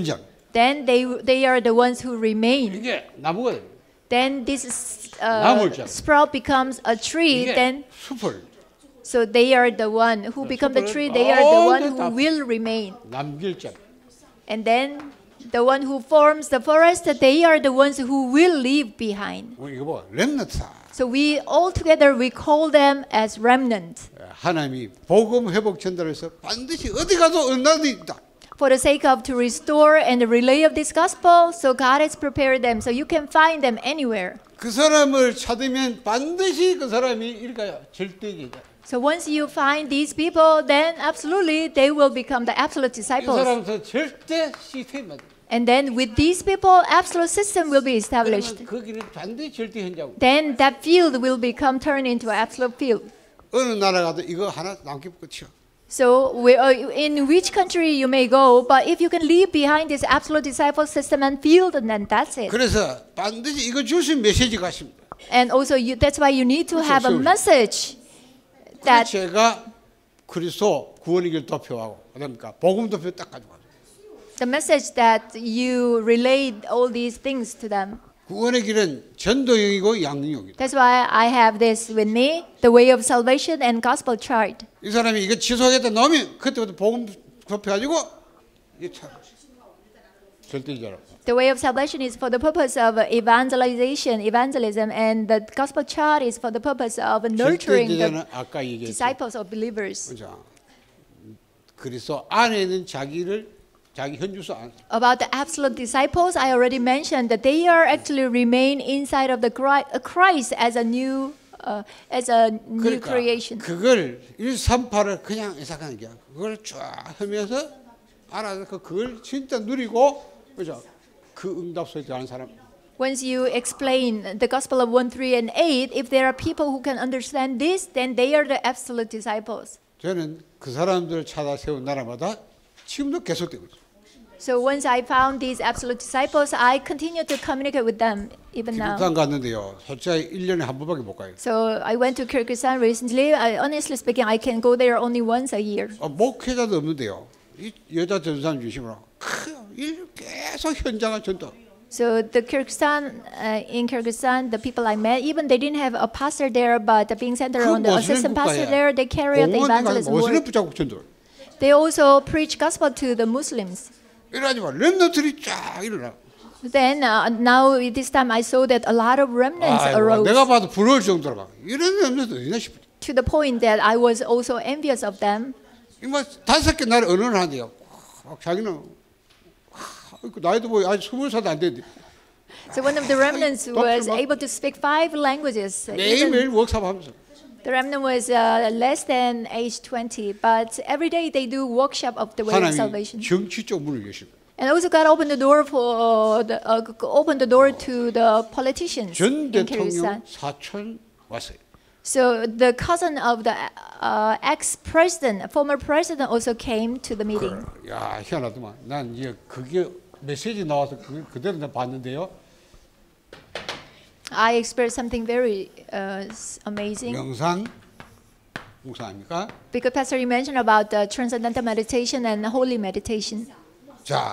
S2: then they they are the ones who remain.
S3: 이게 나무가 됩니다.
S2: Then this is,
S3: 나무를
S2: uh,
S3: 자라.
S2: sprout becomes a tree.
S3: 이게
S2: Then
S3: 숲을
S2: so they are the one who become the
S3: 숲을
S2: tree. They are the one
S3: 다
S2: who will remain.
S3: 남길 자.
S2: And then the one who forms the forest, they are the ones who will leave behind.
S3: 뭐 이거 뭐 렘넌트다.
S2: So we all together we call them as remnant.
S3: 하나님이 복음 회복 전달해서 반드시 어디 가도 어느 나라도 있다.
S2: For the sake of to restore and the relay of this gospel, so God has prepared them, so you can find them anywhere.
S3: 그 사람을 찾으면 반드시 그 사람이 일가야 절대이다.
S2: So once you find these people, then absolutely they will become the absolute
S3: 이
S2: disciples.
S3: 사람은 절대 시스템이
S2: And then with these people, absolute system will be established.
S3: 그러면 거기는 반드시 절대 현장.
S2: Then that field will become turned into an absolute field.
S3: 어느 나라 가도 이거 하나 남기면 끝이야.
S2: So we, uh, in which country you may go, but if you can leave behind this absolute disciple system and field, then that's it.
S3: 그래서 반드시 이거 줄 수 있는 메시지가 있습니다.
S2: And also you, that's why you need to have a message
S3: 그래서
S2: that
S3: 제가 그리스도 구원의 길 도표하고 그러니까 복음 도표 딱 가지고 와요.
S2: the message that you relayed all these things to them.
S3: 구원의 길은 전도용이고 양육이다.
S2: That's why I have this with me, the way of salvation and gospel chart.
S3: 이 사람이 이거 지속하겠다 놓으면 그때부터 복음 도표가지고 이 참 절대이잖아.
S2: The way of salvation is for the purpose of evangelization, evangelism, and the gospel chart is for the purpose of nurturing the
S3: 절대제자는 아까 얘기했죠.
S2: disciples or believers.
S3: 그죠? 그리스도 안에 있는 자기를 자기 현주소 안.
S2: About the absolute disciples, I already mentioned that they are actually remain inside of the Christ as a new, uh, as a new
S3: 그러니까
S2: creation.
S3: 그걸 일삼팔을 그냥 예상하는 게 아니라 그걸 쫙 하면서 알아서 그걸 진짜 누리고 그죠? 그 응답소에 들어가는 사람.
S2: Once you explain the gospel of one, three, and eight, if there are people who can understand this, then they are the absolute disciples.
S3: 저는 그 사람들을 찾아 세운 나라마다 지금도 계속되고 있어요.
S2: So once I found these absolute disciples, I continue to communicate with them even now.
S3: 기국산 갔는데요. 솔직히 일 년에 한 번밖에 못 가요.
S2: So I went to Kyrgyzstan recently. I, honestly speaking, I can go there only once a year.
S3: 어, 목회자도 없는데요. 이 여자 전사님 중심으로 일 계속 현장을 전도.
S2: So the Kyrgyzstan, uh, in Kyrgyzstan, the people I met, even they didn't have a pastor there, but being centered
S3: 그
S2: on the
S3: 모슬렘
S2: assistant pastor
S3: 국가야.
S2: there, they carry out the evangelism
S3: 모슬렘
S2: work.
S3: 부자국 전도.
S2: They also preach gospel to the Muslims.
S3: 이러지 마. 렘넌트들이 쫙 일어나.
S2: Then uh, now this time I saw that a lot of remnants
S3: 아이고,
S2: arose
S3: 내가 봐도 부러울 정도로 막 이런 렘넌트 어디나 싶어.
S2: to the point that I was also envious of them.
S3: 이뭐 다섯 개 나라 언어를 하는데요. 막 자기는 나이도 뭐 아직 스물 살도 안 됐는데
S2: So one of the remnants was able to speak five languages. Even
S3: 매일매일 워크숍하면서.
S2: the remnant was uh, less than age twenty, but every day they do workshop of the way of
S3: 하나님
S2: salvation.
S3: 정치 쪽 문을 여십니다.
S2: And also God opened the door for the uh, opened the door to the politicians
S3: 전
S2: in
S3: 대통령
S2: Kyrgyzstan.
S3: 사촌 왔어요.
S2: So the cousin of the uh, ex-president, former president, also came to the meeting.
S3: 야 희한하더만. 난 이제 그게 메시지 나와서 그, 그대로 내가 봤는데요.
S2: I experienced something very uh, s- amazing
S3: 명상 목사 아닙니까?
S2: because Pastor, you mentioned about the transcendental meditation and holy meditation,
S3: 자,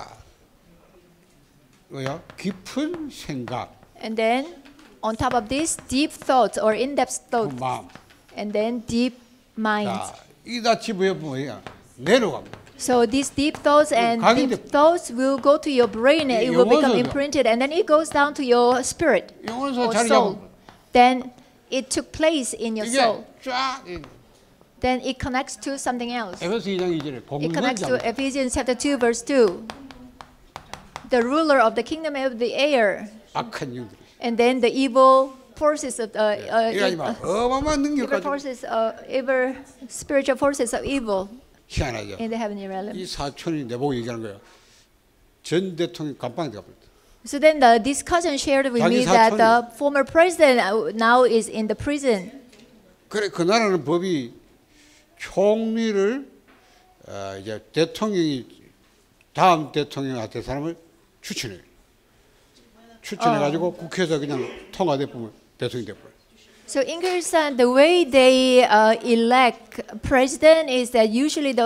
S3: 뭐야? 깊은 생각,
S2: and then on top of this, deep thoughts or in-depth
S3: 그
S2: thoughts,
S3: 마음.
S2: and then deep mind.
S3: 자, 이다 집어에 뭐야? 내려갑니다.
S2: So these deep thoughts and
S3: 각인돼.
S2: deep thoughts will go to your brain and it will become
S3: 영혼에서-
S2: imprinted and then it goes down to your spirit
S3: 영혼에서
S2: or
S3: 자리
S2: soul.
S3: 잡고
S2: Then it took place in your
S3: 이게
S2: soul.
S3: 쫙 이-
S2: Then it connects to something else.
S3: 에베소 이 장 이 절에
S2: It connects to
S3: 공론장
S2: Ephesians chapter two verse two. The ruler of the kingdom of the air,
S3: 악한 영들.
S2: and then the evil forces of uh, uh,
S3: 이러지 마.
S2: uh,
S3: 어마어마한 능력
S2: evil
S3: 가지고
S2: forces, uh, evil spiritual forces of evil
S3: 희한하죠.
S2: in the heavenly realm.
S3: 이 사촌이 내보고 얘기하는 거예요. 전 대통령 감방에 들어갑니다.
S2: So then the, this cousin shared with
S3: 자기
S2: me that
S3: 사촌이-
S2: the former president uh, now is in the prison.
S3: 그래 그 나라는 법이 총리를 어, 이제 대통령이 다음 대통령한테 사람을 추천해요. 추천해 가지고 국회에서 그냥 통과돼 보면 대통령이 돼 버려.
S2: So in Kyrgyzstan, the way they uh, elect president is that usually the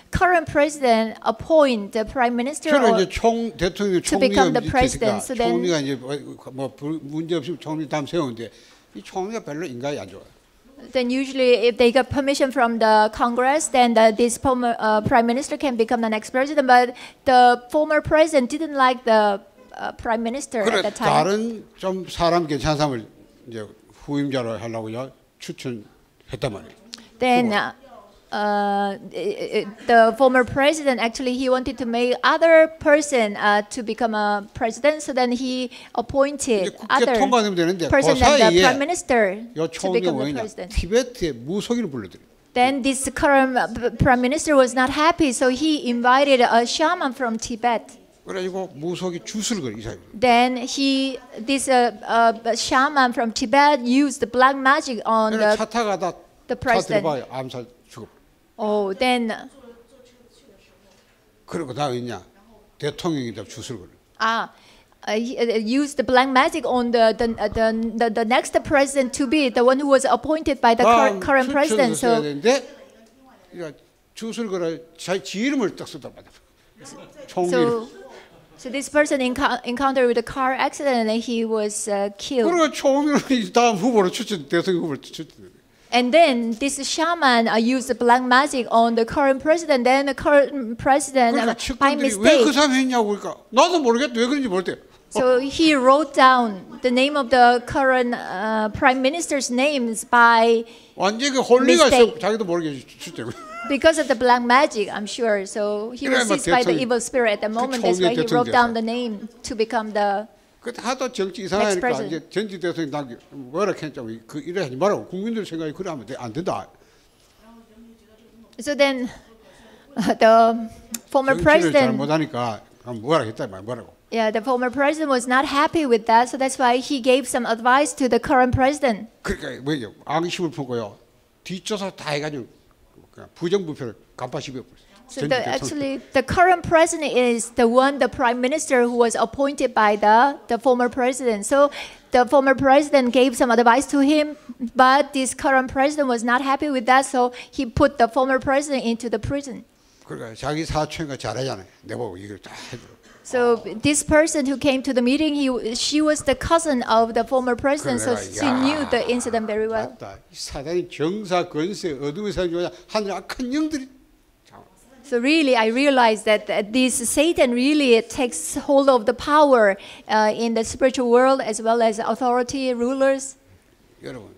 S2: current president appoint the prime minister
S1: 저는
S2: or
S1: 이제 총 대통령
S2: to
S1: 총리가
S2: become the
S1: 이제
S2: president,
S1: 됐으니까
S2: so then-
S1: 총리가 이제 뭐, 뭐 불- 문제 없이 총리 다음 세우는데 이 총리가 별로 인간이 안 좋아요.
S2: then usually if they got permission from the Congress, then the, this former uh, prime minister can become the next president. But the former president didn't like the uh, prime minister
S1: 그래
S2: at that time.
S1: 다른 좀 사람 괜찮은 사람을 이제 후임자로 하려고요 추천했단 말이에요.
S2: Then uh, uh, the former president actually he wanted to make other person uh, to become a president. So then he appointed
S1: 이제 국회
S2: other
S1: 통과되면 되는데 그
S2: person than the
S1: 사이에
S2: prime minister
S1: 요
S2: to
S1: 총리가
S2: become the
S1: 뭐냐
S2: president.
S1: 티베트의 무속인을 불러들여.
S2: Then this current uh, p- prime minister was not happy, so he invited a shaman from Tibet.
S1: 그래가지고 무속이 주술 걸 이 사람.
S2: Then he, this uh, uh, shaman from Tibet used the black magic on
S1: 그래
S2: the.
S1: 차 타가다
S2: the
S1: 차
S2: president.
S1: 들어봐요 암살 죽어.
S2: Oh, then
S1: 그리고 다 있냐 대통령이다 주술 걸.
S2: ah, uh, he uh, used the black magic on the the, uh, the the the next president to be the one who was appointed by the cur- current president.
S1: 써야
S2: So
S1: 되는데 그러니까 주술 걸을 자지 이름을 딱 쓰다 받아. 총리.
S2: so so this person enco- encountered with a car accident and he was uh, killed.
S1: 그리고 총리는 다음 후보로 추천 대통령 후보로 추천.
S2: And then this shaman uh, used the black magic on the current president. Then the current president, uh,
S1: 그러니까
S2: by
S1: 측근들이 왜 그
S2: mistake,
S1: 사람 했냐고 그러니까 나도 모르겠다 왜 그런지 모르겠대.
S2: so he wrote down the name of the current uh, prime minister's names by
S1: 완전히 그 홀리가 있어
S2: Mistake.
S1: 자기도 모르게 추천.
S2: because of the black magic, I'm sure. So he
S1: 그래,
S2: was
S1: 막
S2: seized by the
S1: 대통령-
S2: evil spirit at the
S1: 그
S2: moment. That's
S1: 총리의
S2: why he
S1: 대통령
S2: wrote down
S1: 됐어.
S2: the name to become the.
S1: 그때 하도 정치 이상하니까
S2: president.
S1: 이제 전직 대통령 당기 뭐라 했냐고 그 이래 하지 말라고 국민들 생각이 그래 하면 돼, 안 된다.
S2: So then uh, the former
S1: 정치를 잘
S2: president,
S1: 못하니까 뭐라 했다 말 뭐라고.
S2: yeah, the former president was not happy with that. So that's why he gave some advice to the current president.
S1: 그러니까 뭐예요? 앙심을 품고요. 뒷조사 다 해가지고 그냥 부정부패를 간파시켜 버렸어요.
S2: So the, actually, the current president is the one, the prime minister who was appointed by the, the former president. So the former president gave some advice to him, but this current president was not happy with that. So he put the former president into the prison.
S1: 그러니까 자기 사촌이가 잘하잖아요. 내보고 이걸 다 해도.
S2: So this person who came to the meeting, he, she was the cousin of the former president. So
S1: 그래,
S2: she
S1: 야.
S2: knew the incident very well.
S1: 맞다. 이 사단이 정사 권세 어둠의 사람이 하늘 악한 영들이.
S2: So really, I realized that that this Satan really takes hold of the power uh, in the spiritual world as well as authority, rulers.
S1: 여러분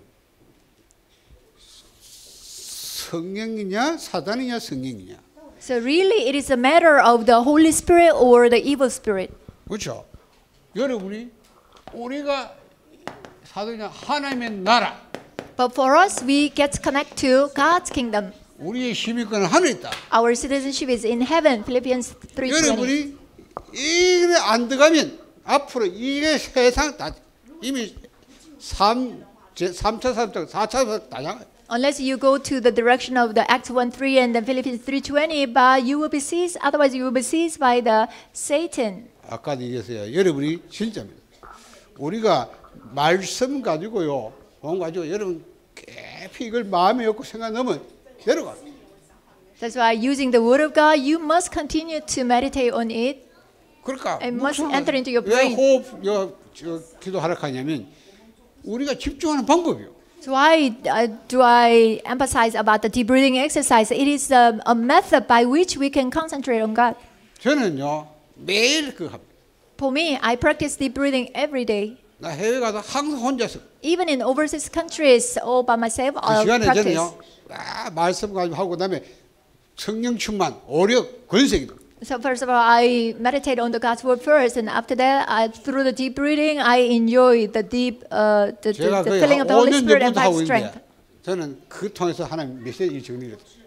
S1: 성령이냐 사단이냐 성령이냐
S2: So really, it is a matter of the Holy Spirit or the evil spirit.
S1: 그렇죠. 여러분이 우리가 사도냐 하나님의 나라
S2: But for us, we get connect to God's kingdom.
S1: 우리의 시민권은 하늘에 있다.
S2: Our citizenship is in heaven. Philippians three twenty.
S1: 여러분이 이게 안 들어가면 앞으로 이게 세상 다 이미 삼 차 삼 차 사 차 다 양.
S2: Unless you go to the direction of the Acts one three and then Philippians three twenty, but you will be seized. Otherwise, you will be seized by the Satan.
S1: 아까 얘기했어요. 여러분이 진짜입니다. 우리가 말씀 가지고요, 돈 가지고 여러분 깊이 이걸 마음에 엮고 생각 넣으면 내려가.
S2: That's why using the word of God, you must continue to meditate on it.
S1: 그러니까
S2: And must
S1: 목사가
S2: enter into your
S1: 왜
S2: brain.
S1: 호흡 여, 저, 기도하라 하냐면 우리가 집중하는 방법이요.
S2: So why uh, do I emphasize about the deep breathing exercise? It is a, a method by which we can concentrate on God.
S1: 저는요 매일 그 합니다.
S2: For me, I practice deep breathing every day.
S1: 나 해외 가서 항상 혼자서
S2: Even in overseas countries, all by myself,
S1: 그
S2: I'll
S1: 시간에
S2: practice.
S1: 저는요 아, 말씀 가지고 하고 그다음에 성령 충만, 오력, 권세기도.
S2: So first of all, I meditate on the God's word first, and after that, I, through the deep breathing, I enjoy the deep, uh, the, the,
S1: 제가
S2: the
S1: 거의
S2: filling of the Holy
S1: 오 년
S2: Spirit and
S1: 전부터
S2: by
S1: 하고
S2: strength.
S1: 있는데 저는 그 통해서 하나님 메시지 정리를 했어요.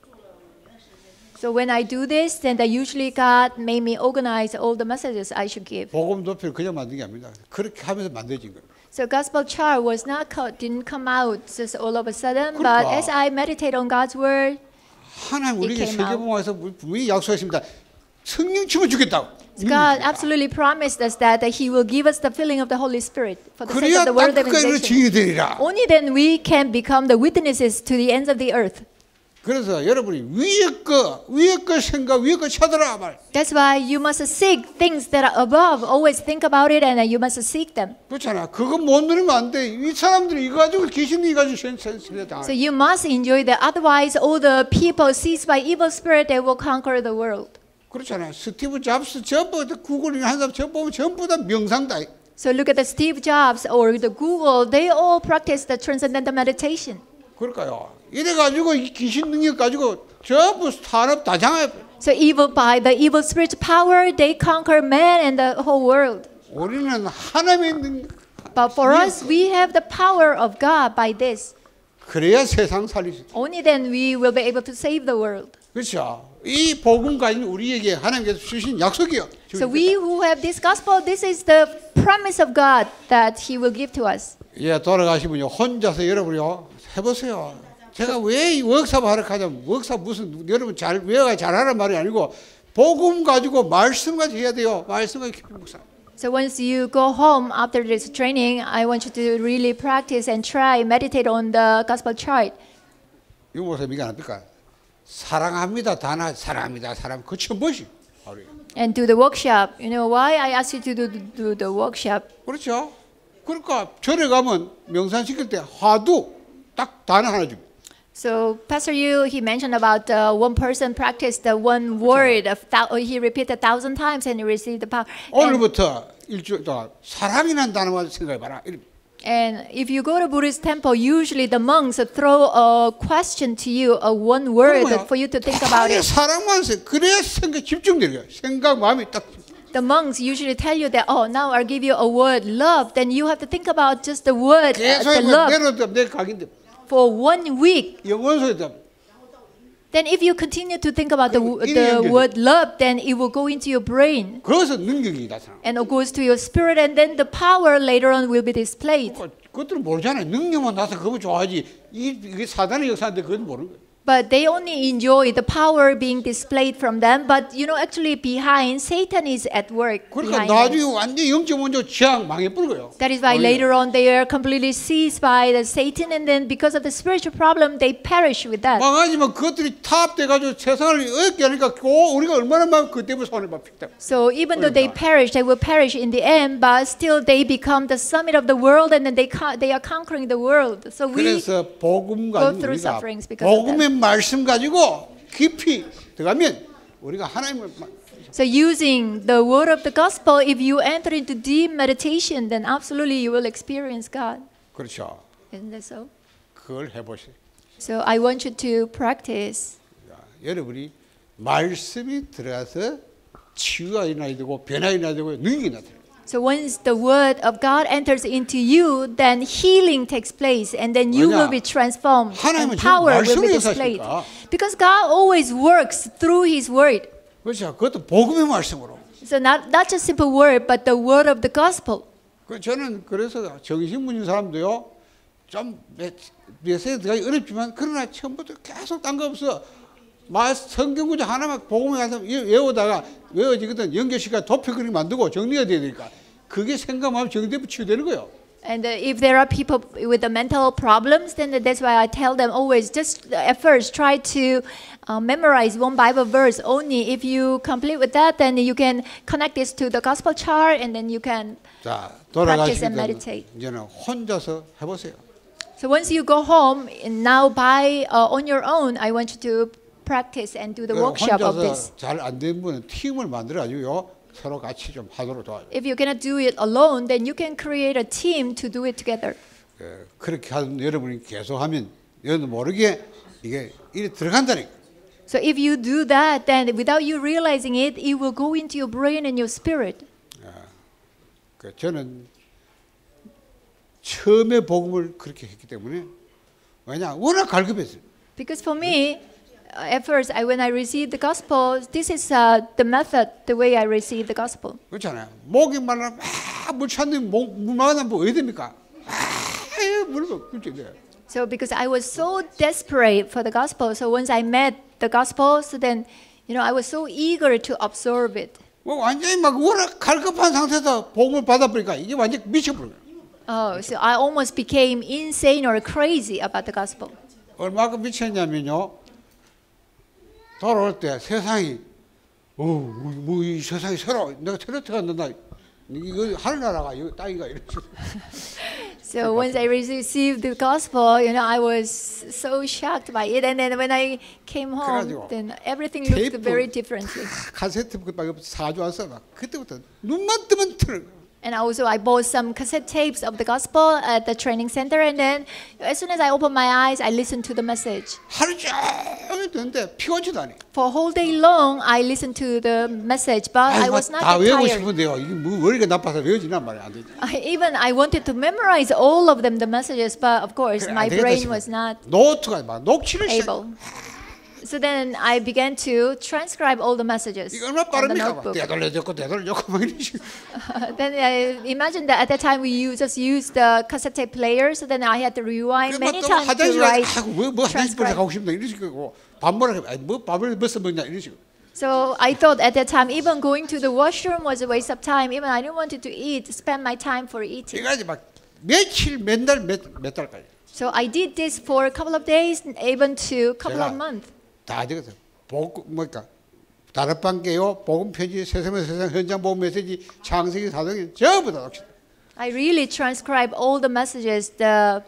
S2: So when I do this, then that usually God made me organize all the messages I should give.
S1: 복음 도피를 그냥 만든 게 아닙니다. 그렇게 하면서 만들어진 거예요.
S2: So gospel chart was not co- didn't come out just all of a sudden,
S1: 그러니까.
S2: but as I meditate on God's word,
S1: 하나님 우리에게
S2: It came out.
S1: 세계복음에서 분명히 약속했습니다. 성령 춤을 주겠다고.
S2: God absolutely promised us that, that He will give us the filling of the Holy Spirit for the sake
S1: 그래야
S2: of the word of
S1: 땅끝까지
S2: evangelization.
S1: 증인이 되리라.
S2: Only then we can become the witnesses to the ends of the earth.
S1: 그래서 여러분이 위에 거, 위에 거 생각, 위에 거 찾아라 말.
S2: That's why you must seek things that are above. Always think about it and you must seek them.
S1: 그렇잖아. 그거 못 누리면 안 돼. 이 사람들이 이거 가지고 귀신이 가지고 세세 당.
S2: So you must enjoy that. Otherwise, all the people seized by evil spirit, they will conquer the world.
S1: 그렇잖아. 스티브 잡스 전부 다 구글 한 사람 전 보면 전부 다 명상다.
S2: So look at the Steve Jobs or the Google. They all practice the transcendental meditation.
S1: 그럴까요? 이래 가지고 이 귀신 능력 가지고 전부 산업 다 장해.
S2: So evil by the evil spirit's power, they conquer man and the whole world.
S1: 우리는 하나님의 능력.
S2: But for us, we have the power of God by this.
S1: 그래야 세상 살릴 수 있어.
S2: Only then we will be able to save the world.
S1: 그렇죠. 이 복음 가진 우리에게 하나님께서 주신 약속이요.
S2: So we who have this gospel, this is the promise of God that He will give to us.
S1: 예, 돌아가시면요 혼자서 여러분요 해보세요. 제가 왜 이 워크샵 하러 가냐면 워크샵 무슨 여러분 잘 외워가 잘하란 말이 아니고 복음 가지고 말씀 가지고 해야 돼요. 말씀 가지고 깊이 묵상.
S2: So once you go home after this training, I want you to really practice and try meditate on the gospel chart.
S1: 이거 무슨 의미가 납니까? 사랑합니다. 단아 사랑합니다. 사랑 그 처음부터.
S2: And do the workshop. You know why I asked you to do, do the workshop?
S1: 그렇죠. 그러니까 절에 가면 명상 시킬 때 화두 딱 단어 하나 줍니다.
S2: So Pastor Yu, he mentioned about uh, one person practiced the one word of thou- he repeated a thousand times and he received the power. And,
S1: 오늘부터 일주일 동안 사랑이라는 단어만 생각해봐라.
S2: and if you go to Buddhist temple, usually the monks throw a question to you, a one word
S1: 그러면
S2: for you to think about it.
S1: 사랑만 세. 그래야 생각 집중되는 거야. 생각 마음이 딱.
S2: The monks usually tell you that, oh, now I'll give you a word, love. Then you have to think about just the word, uh,
S1: 계속
S2: the love,
S1: 내려도 내 각인데
S2: for one week.
S1: 영원 소리다.
S2: Then if you continue to think about the,
S1: 그럼
S2: the
S1: 인연이
S2: word love, then it will go into your brain.
S1: 거기서 능력이 나타나.
S2: And it goes to your spirit, and then the power later on will be displayed.
S1: 그것들은 모르잖아요. 능력만 나서 그거 좋아하지. 이 이게 사단의 역사인데 그건 모르는 거예요.
S2: But they only enjoy the power being displayed from them. But you know, actually behind, Satan is at work.
S1: 그러니까
S2: behind them.
S1: 나중에 완전 영적 먼저 지향 망해버린 거예요.
S2: That is why later on they are completely seized by the Satan, and then because of the spiritual problem, they perish with that.
S1: 망하지만 그것들이 타협돼가지고 세상을 어렵게 하니까 그 우리가 얼마나 막 그 때문에 손을 막 픽다.
S2: So even though they perish, they will perish in the end. But still, they become the summit of the world, and then they co- they are conquering the world. So we
S1: 그래서 복음
S2: go
S1: 가지고
S2: through
S1: 우리가
S2: sufferings because of
S1: 복음의 말씀 가지고 깊이 들어가면 우리가 하나님을 막
S2: So using the word of the gospel, if you enter into deep meditation, then absolutely you will experience God.
S1: 그렇죠.
S2: Isn't that so?
S1: 그걸 해보세요.
S2: So I want you to practice.
S1: 자, 여러분이 말씀이 들어가서 치유가 일어나야 되고 변화가 일어나야 되고 능력이 나타나요.
S2: So once the word of God enters into you, then healing takes place, and then you will be transformed, and
S1: 하나님은 지금
S2: power will be
S1: 말씀으로
S2: displayed.
S1: 사시니까.
S2: Because God always works through His word.
S1: 그렇죠. 그것도 복음의 말씀으로.
S2: So not not just simple word, but the word of the gospel.
S1: 그 저는 그래서 정신문인 사람도요. 좀몇 세에 들어가기 어렵지만 그러나 처음부터 계속 딴 거 없어. 말 성경 구절 하나만 복음에 가서 외우다가 외워지거든. 연결시가 도표 그림 만들고 정리가 돼야 되니까 그게 생각하면 정대부 치유되는 거예요.
S2: And uh, if there are people with the mental problems, then that's why I tell them always just uh, at first try to uh, memorize one Bible verse only. If you complete with that, then you can connect this to the gospel chart, and then you can
S1: 자,
S2: practice and
S1: 돌아가시면
S2: meditate.
S1: 이제는 혼자서 해보세요.
S2: So once you go home, and now by uh, on your own, I want you to practice and do the workshop of this.
S1: 혼자서 잘 안 된 분은 팀을 만들어 가지고요. 서로 같이 좀 하도록 도와요.
S2: If you cannot do it alone, then you can create a team to do it together.
S1: 예, 그렇게 하는 여러분이 계속하면 여러분도 모르게 이게 이게 들어간다니까.
S2: So if you do that, then without you realizing it, it will go into your brain and your spirit.
S1: 그 저는 처음에 복음을 그렇게 했기 때문에 왜냐 워낙 갈급했어요.
S2: Because for me, uh, at first, I, when I received the gospel, this is uh, the method, the way I received the gospel.
S1: 그렇잖아요. 목이 말라 막물 찾는 목물 막으면 뭐 어디 됩니까? 물고 그렇게 돼요.
S2: So because I was so desperate for the gospel, so once I met the gospel, so then, you know, I was so eager to absorb it.
S1: 뭐 완전히 막 워낙 갈급한 상태에서 복음을 받아보니까 이게 완전 미쳐버린 거예요.
S2: Oh, so I almost became insane or crazy about the gospel.
S1: 얼마큼 미쳤냐면요. 돌아올 때 세상이 어뭐이 세상이 새로 내가 트로트 갔는다 이거 하늘나라가 이거 땅이가 이렇게.
S2: So once I received the gospel, you know, I was so shocked by it. And then when I came home,
S1: 그래가지고
S2: then everything looked
S1: 테이프
S2: very differently.
S1: 카세트 사주 왔어 막 그때부터 눈만 뜨면 틀어.
S2: And also I bought some cassette tapes of the gospel at the training center. And then as soon as I opened my eyes, I listened to the message.
S1: 하루 종일 듣는데 피곤치도 않아.
S2: For a whole day long, I listened to the message, but I was not
S1: 다
S2: that
S1: 외우고
S2: tired.
S1: 싶은데요. 이게 뭐 머리가 나빠서 외워지란 말이야 안 되지.
S2: I, even I wanted to memorize all of them, the messages, but of course
S1: 그래,
S2: my
S1: 안 되겠다
S2: brain
S1: 싶어.
S2: was not
S1: 노트가 막 녹취를 시작.
S2: able. So then I began to transcribe all the messages
S1: 이거 얼마나
S2: on the
S1: 빠릅니까? 막
S2: notebook.
S1: 되돌려졌고 되돌려졌고 막 이런 식으로.
S2: Then I imagine that at that time we use, just used the cassette tape player, so then I had to rewind many
S1: 또
S2: times to
S1: 화장실
S2: write.
S1: 가서 아이고 뭐뭐 화장실 벌써 가고 싶다 이런 식으로 밥 먹으러 아니 뭐 밥을 벌써 먹냐 이런 식으로.
S2: So I thought at that time even going to the washroom was a waste of time. Even I didn't want to eat, spend my time for eating.
S1: 이거 막 며칠 몇달 몇 몇 달까지
S2: So I did this for a couple of days, even to a couple of
S1: 제가
S2: months.
S1: 다 적었어요. 복음 뭐니까 다락방 깨요 복음 편지 세상의 세상 현장 복음 메시지 창세기 사도기 전부 다 적었어요.
S2: I really transcribe all the messages, the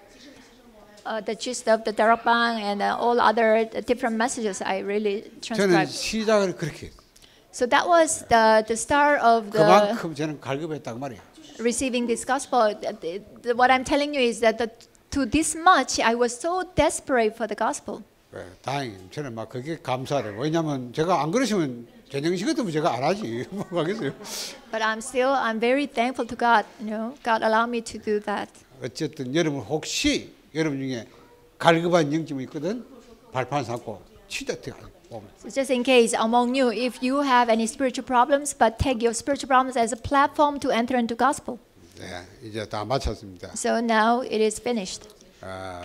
S2: uh, the gist of the Darabang and uh, all other different messages. I really
S1: 저는
S2: transcribed.
S1: 시작을 그렇게 했어요.
S2: So that was the the start of the
S1: 그만큼 저는 갈급했다고 말이에요.
S2: receiving this gospel. The- the- the- What I'm telling you is that the, to this much, I was so desperate for the gospel.
S1: 네, 다행히 저는 막 그게 감사해요. 왜냐하면 제가 안 그러시면 전영식 같으면 제가 안 하지 뭐 하겠어요.
S2: But I'm still, I'm very thankful to God. You know, God allowed me to do that.
S1: 어쨌든 여러분 혹시 여러분 중에 갈급한 영점이 있거든 발판 삼고 진짜 어떻게 보면
S2: So just in case among you, if you have any spiritual problems, but take your spiritual problems as a platform to enter into gospel.
S1: 네, 이제 다 마쳤습니다.
S2: So now it is finished.
S1: 아,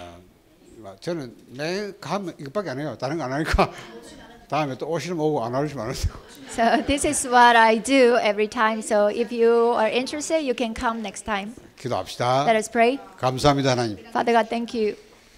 S1: 저는 매일 가면 이것밖에 안 해요. 다른 거 안 하니까 다음에 또 오시면 오고 안 오시면 안 오세요.
S2: So this is what I do every time. So if you are interested, you can come next time.
S1: 기도합시다.
S2: Let us pray.
S1: 감사합니다 하나님.
S2: Father God, thank you.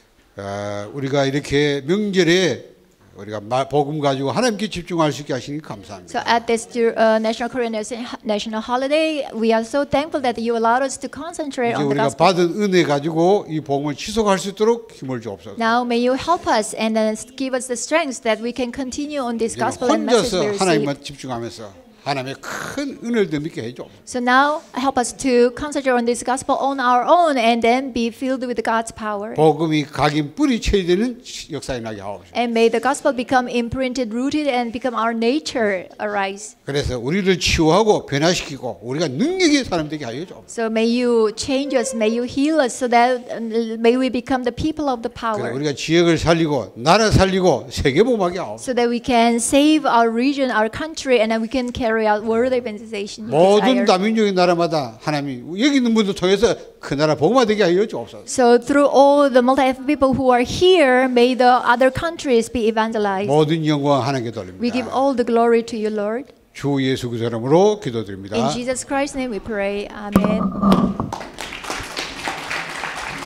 S1: 아, 우리가 이렇게 명절에 우리가 마- 복음 가지고 하나님께 집중할 수 있게 하시니 감사합니다.
S2: So at this uh, National Korean National Holiday, we are so thankful that you allowed us to concentrate
S1: 이제
S2: on the
S1: 우리가
S2: gospel.
S1: 받은 은혜 가지고 이 복음을 지속할 수 있도록 힘을 주옵소서.
S2: Now may you help us and uh, give us the strength that we can continue on this
S1: 이제는
S2: gospel and message we
S1: 혼자서
S2: received.
S1: 하나님만 집중하면서 하나님의 큰 은혜를 더 믿게 해줘.
S2: So now help us to concentrate on this gospel on our own and then be filled with God's power.
S1: 복음이 각인 뿌리 쳐되는 역사에 나게 하옵소서.
S2: And may the gospel become imprinted, rooted, and become our nature arise.
S1: 그래서 우리를 치유하고 변화시키고 우리가 능력의 사람 되게 하여 줘.
S2: So may you change us, may you heal us, so that uh, may we become the people of the
S1: 그래서
S2: power.
S1: 우리가 지역을 살리고 나라 살리고 세계 복음하게 하옵소서.
S2: So that we can save our region, our country, and then we can carry out word evangelization.
S1: 모든 다민족의 나라마다 하나님이 여기 있는 분들 통해서 그 나라 복음화되게 하여 주옵소서.
S2: So through all the multi-ethnic people who are here, may the other countries be evangelized.
S1: 모든 영광 하나님께
S2: We give
S1: 돌립니다.
S2: all the glory to you, Lord.
S1: 주 예수 그리스도 이름으로 기도드립니다.
S2: In Jesus Christ's name we pray. Amen.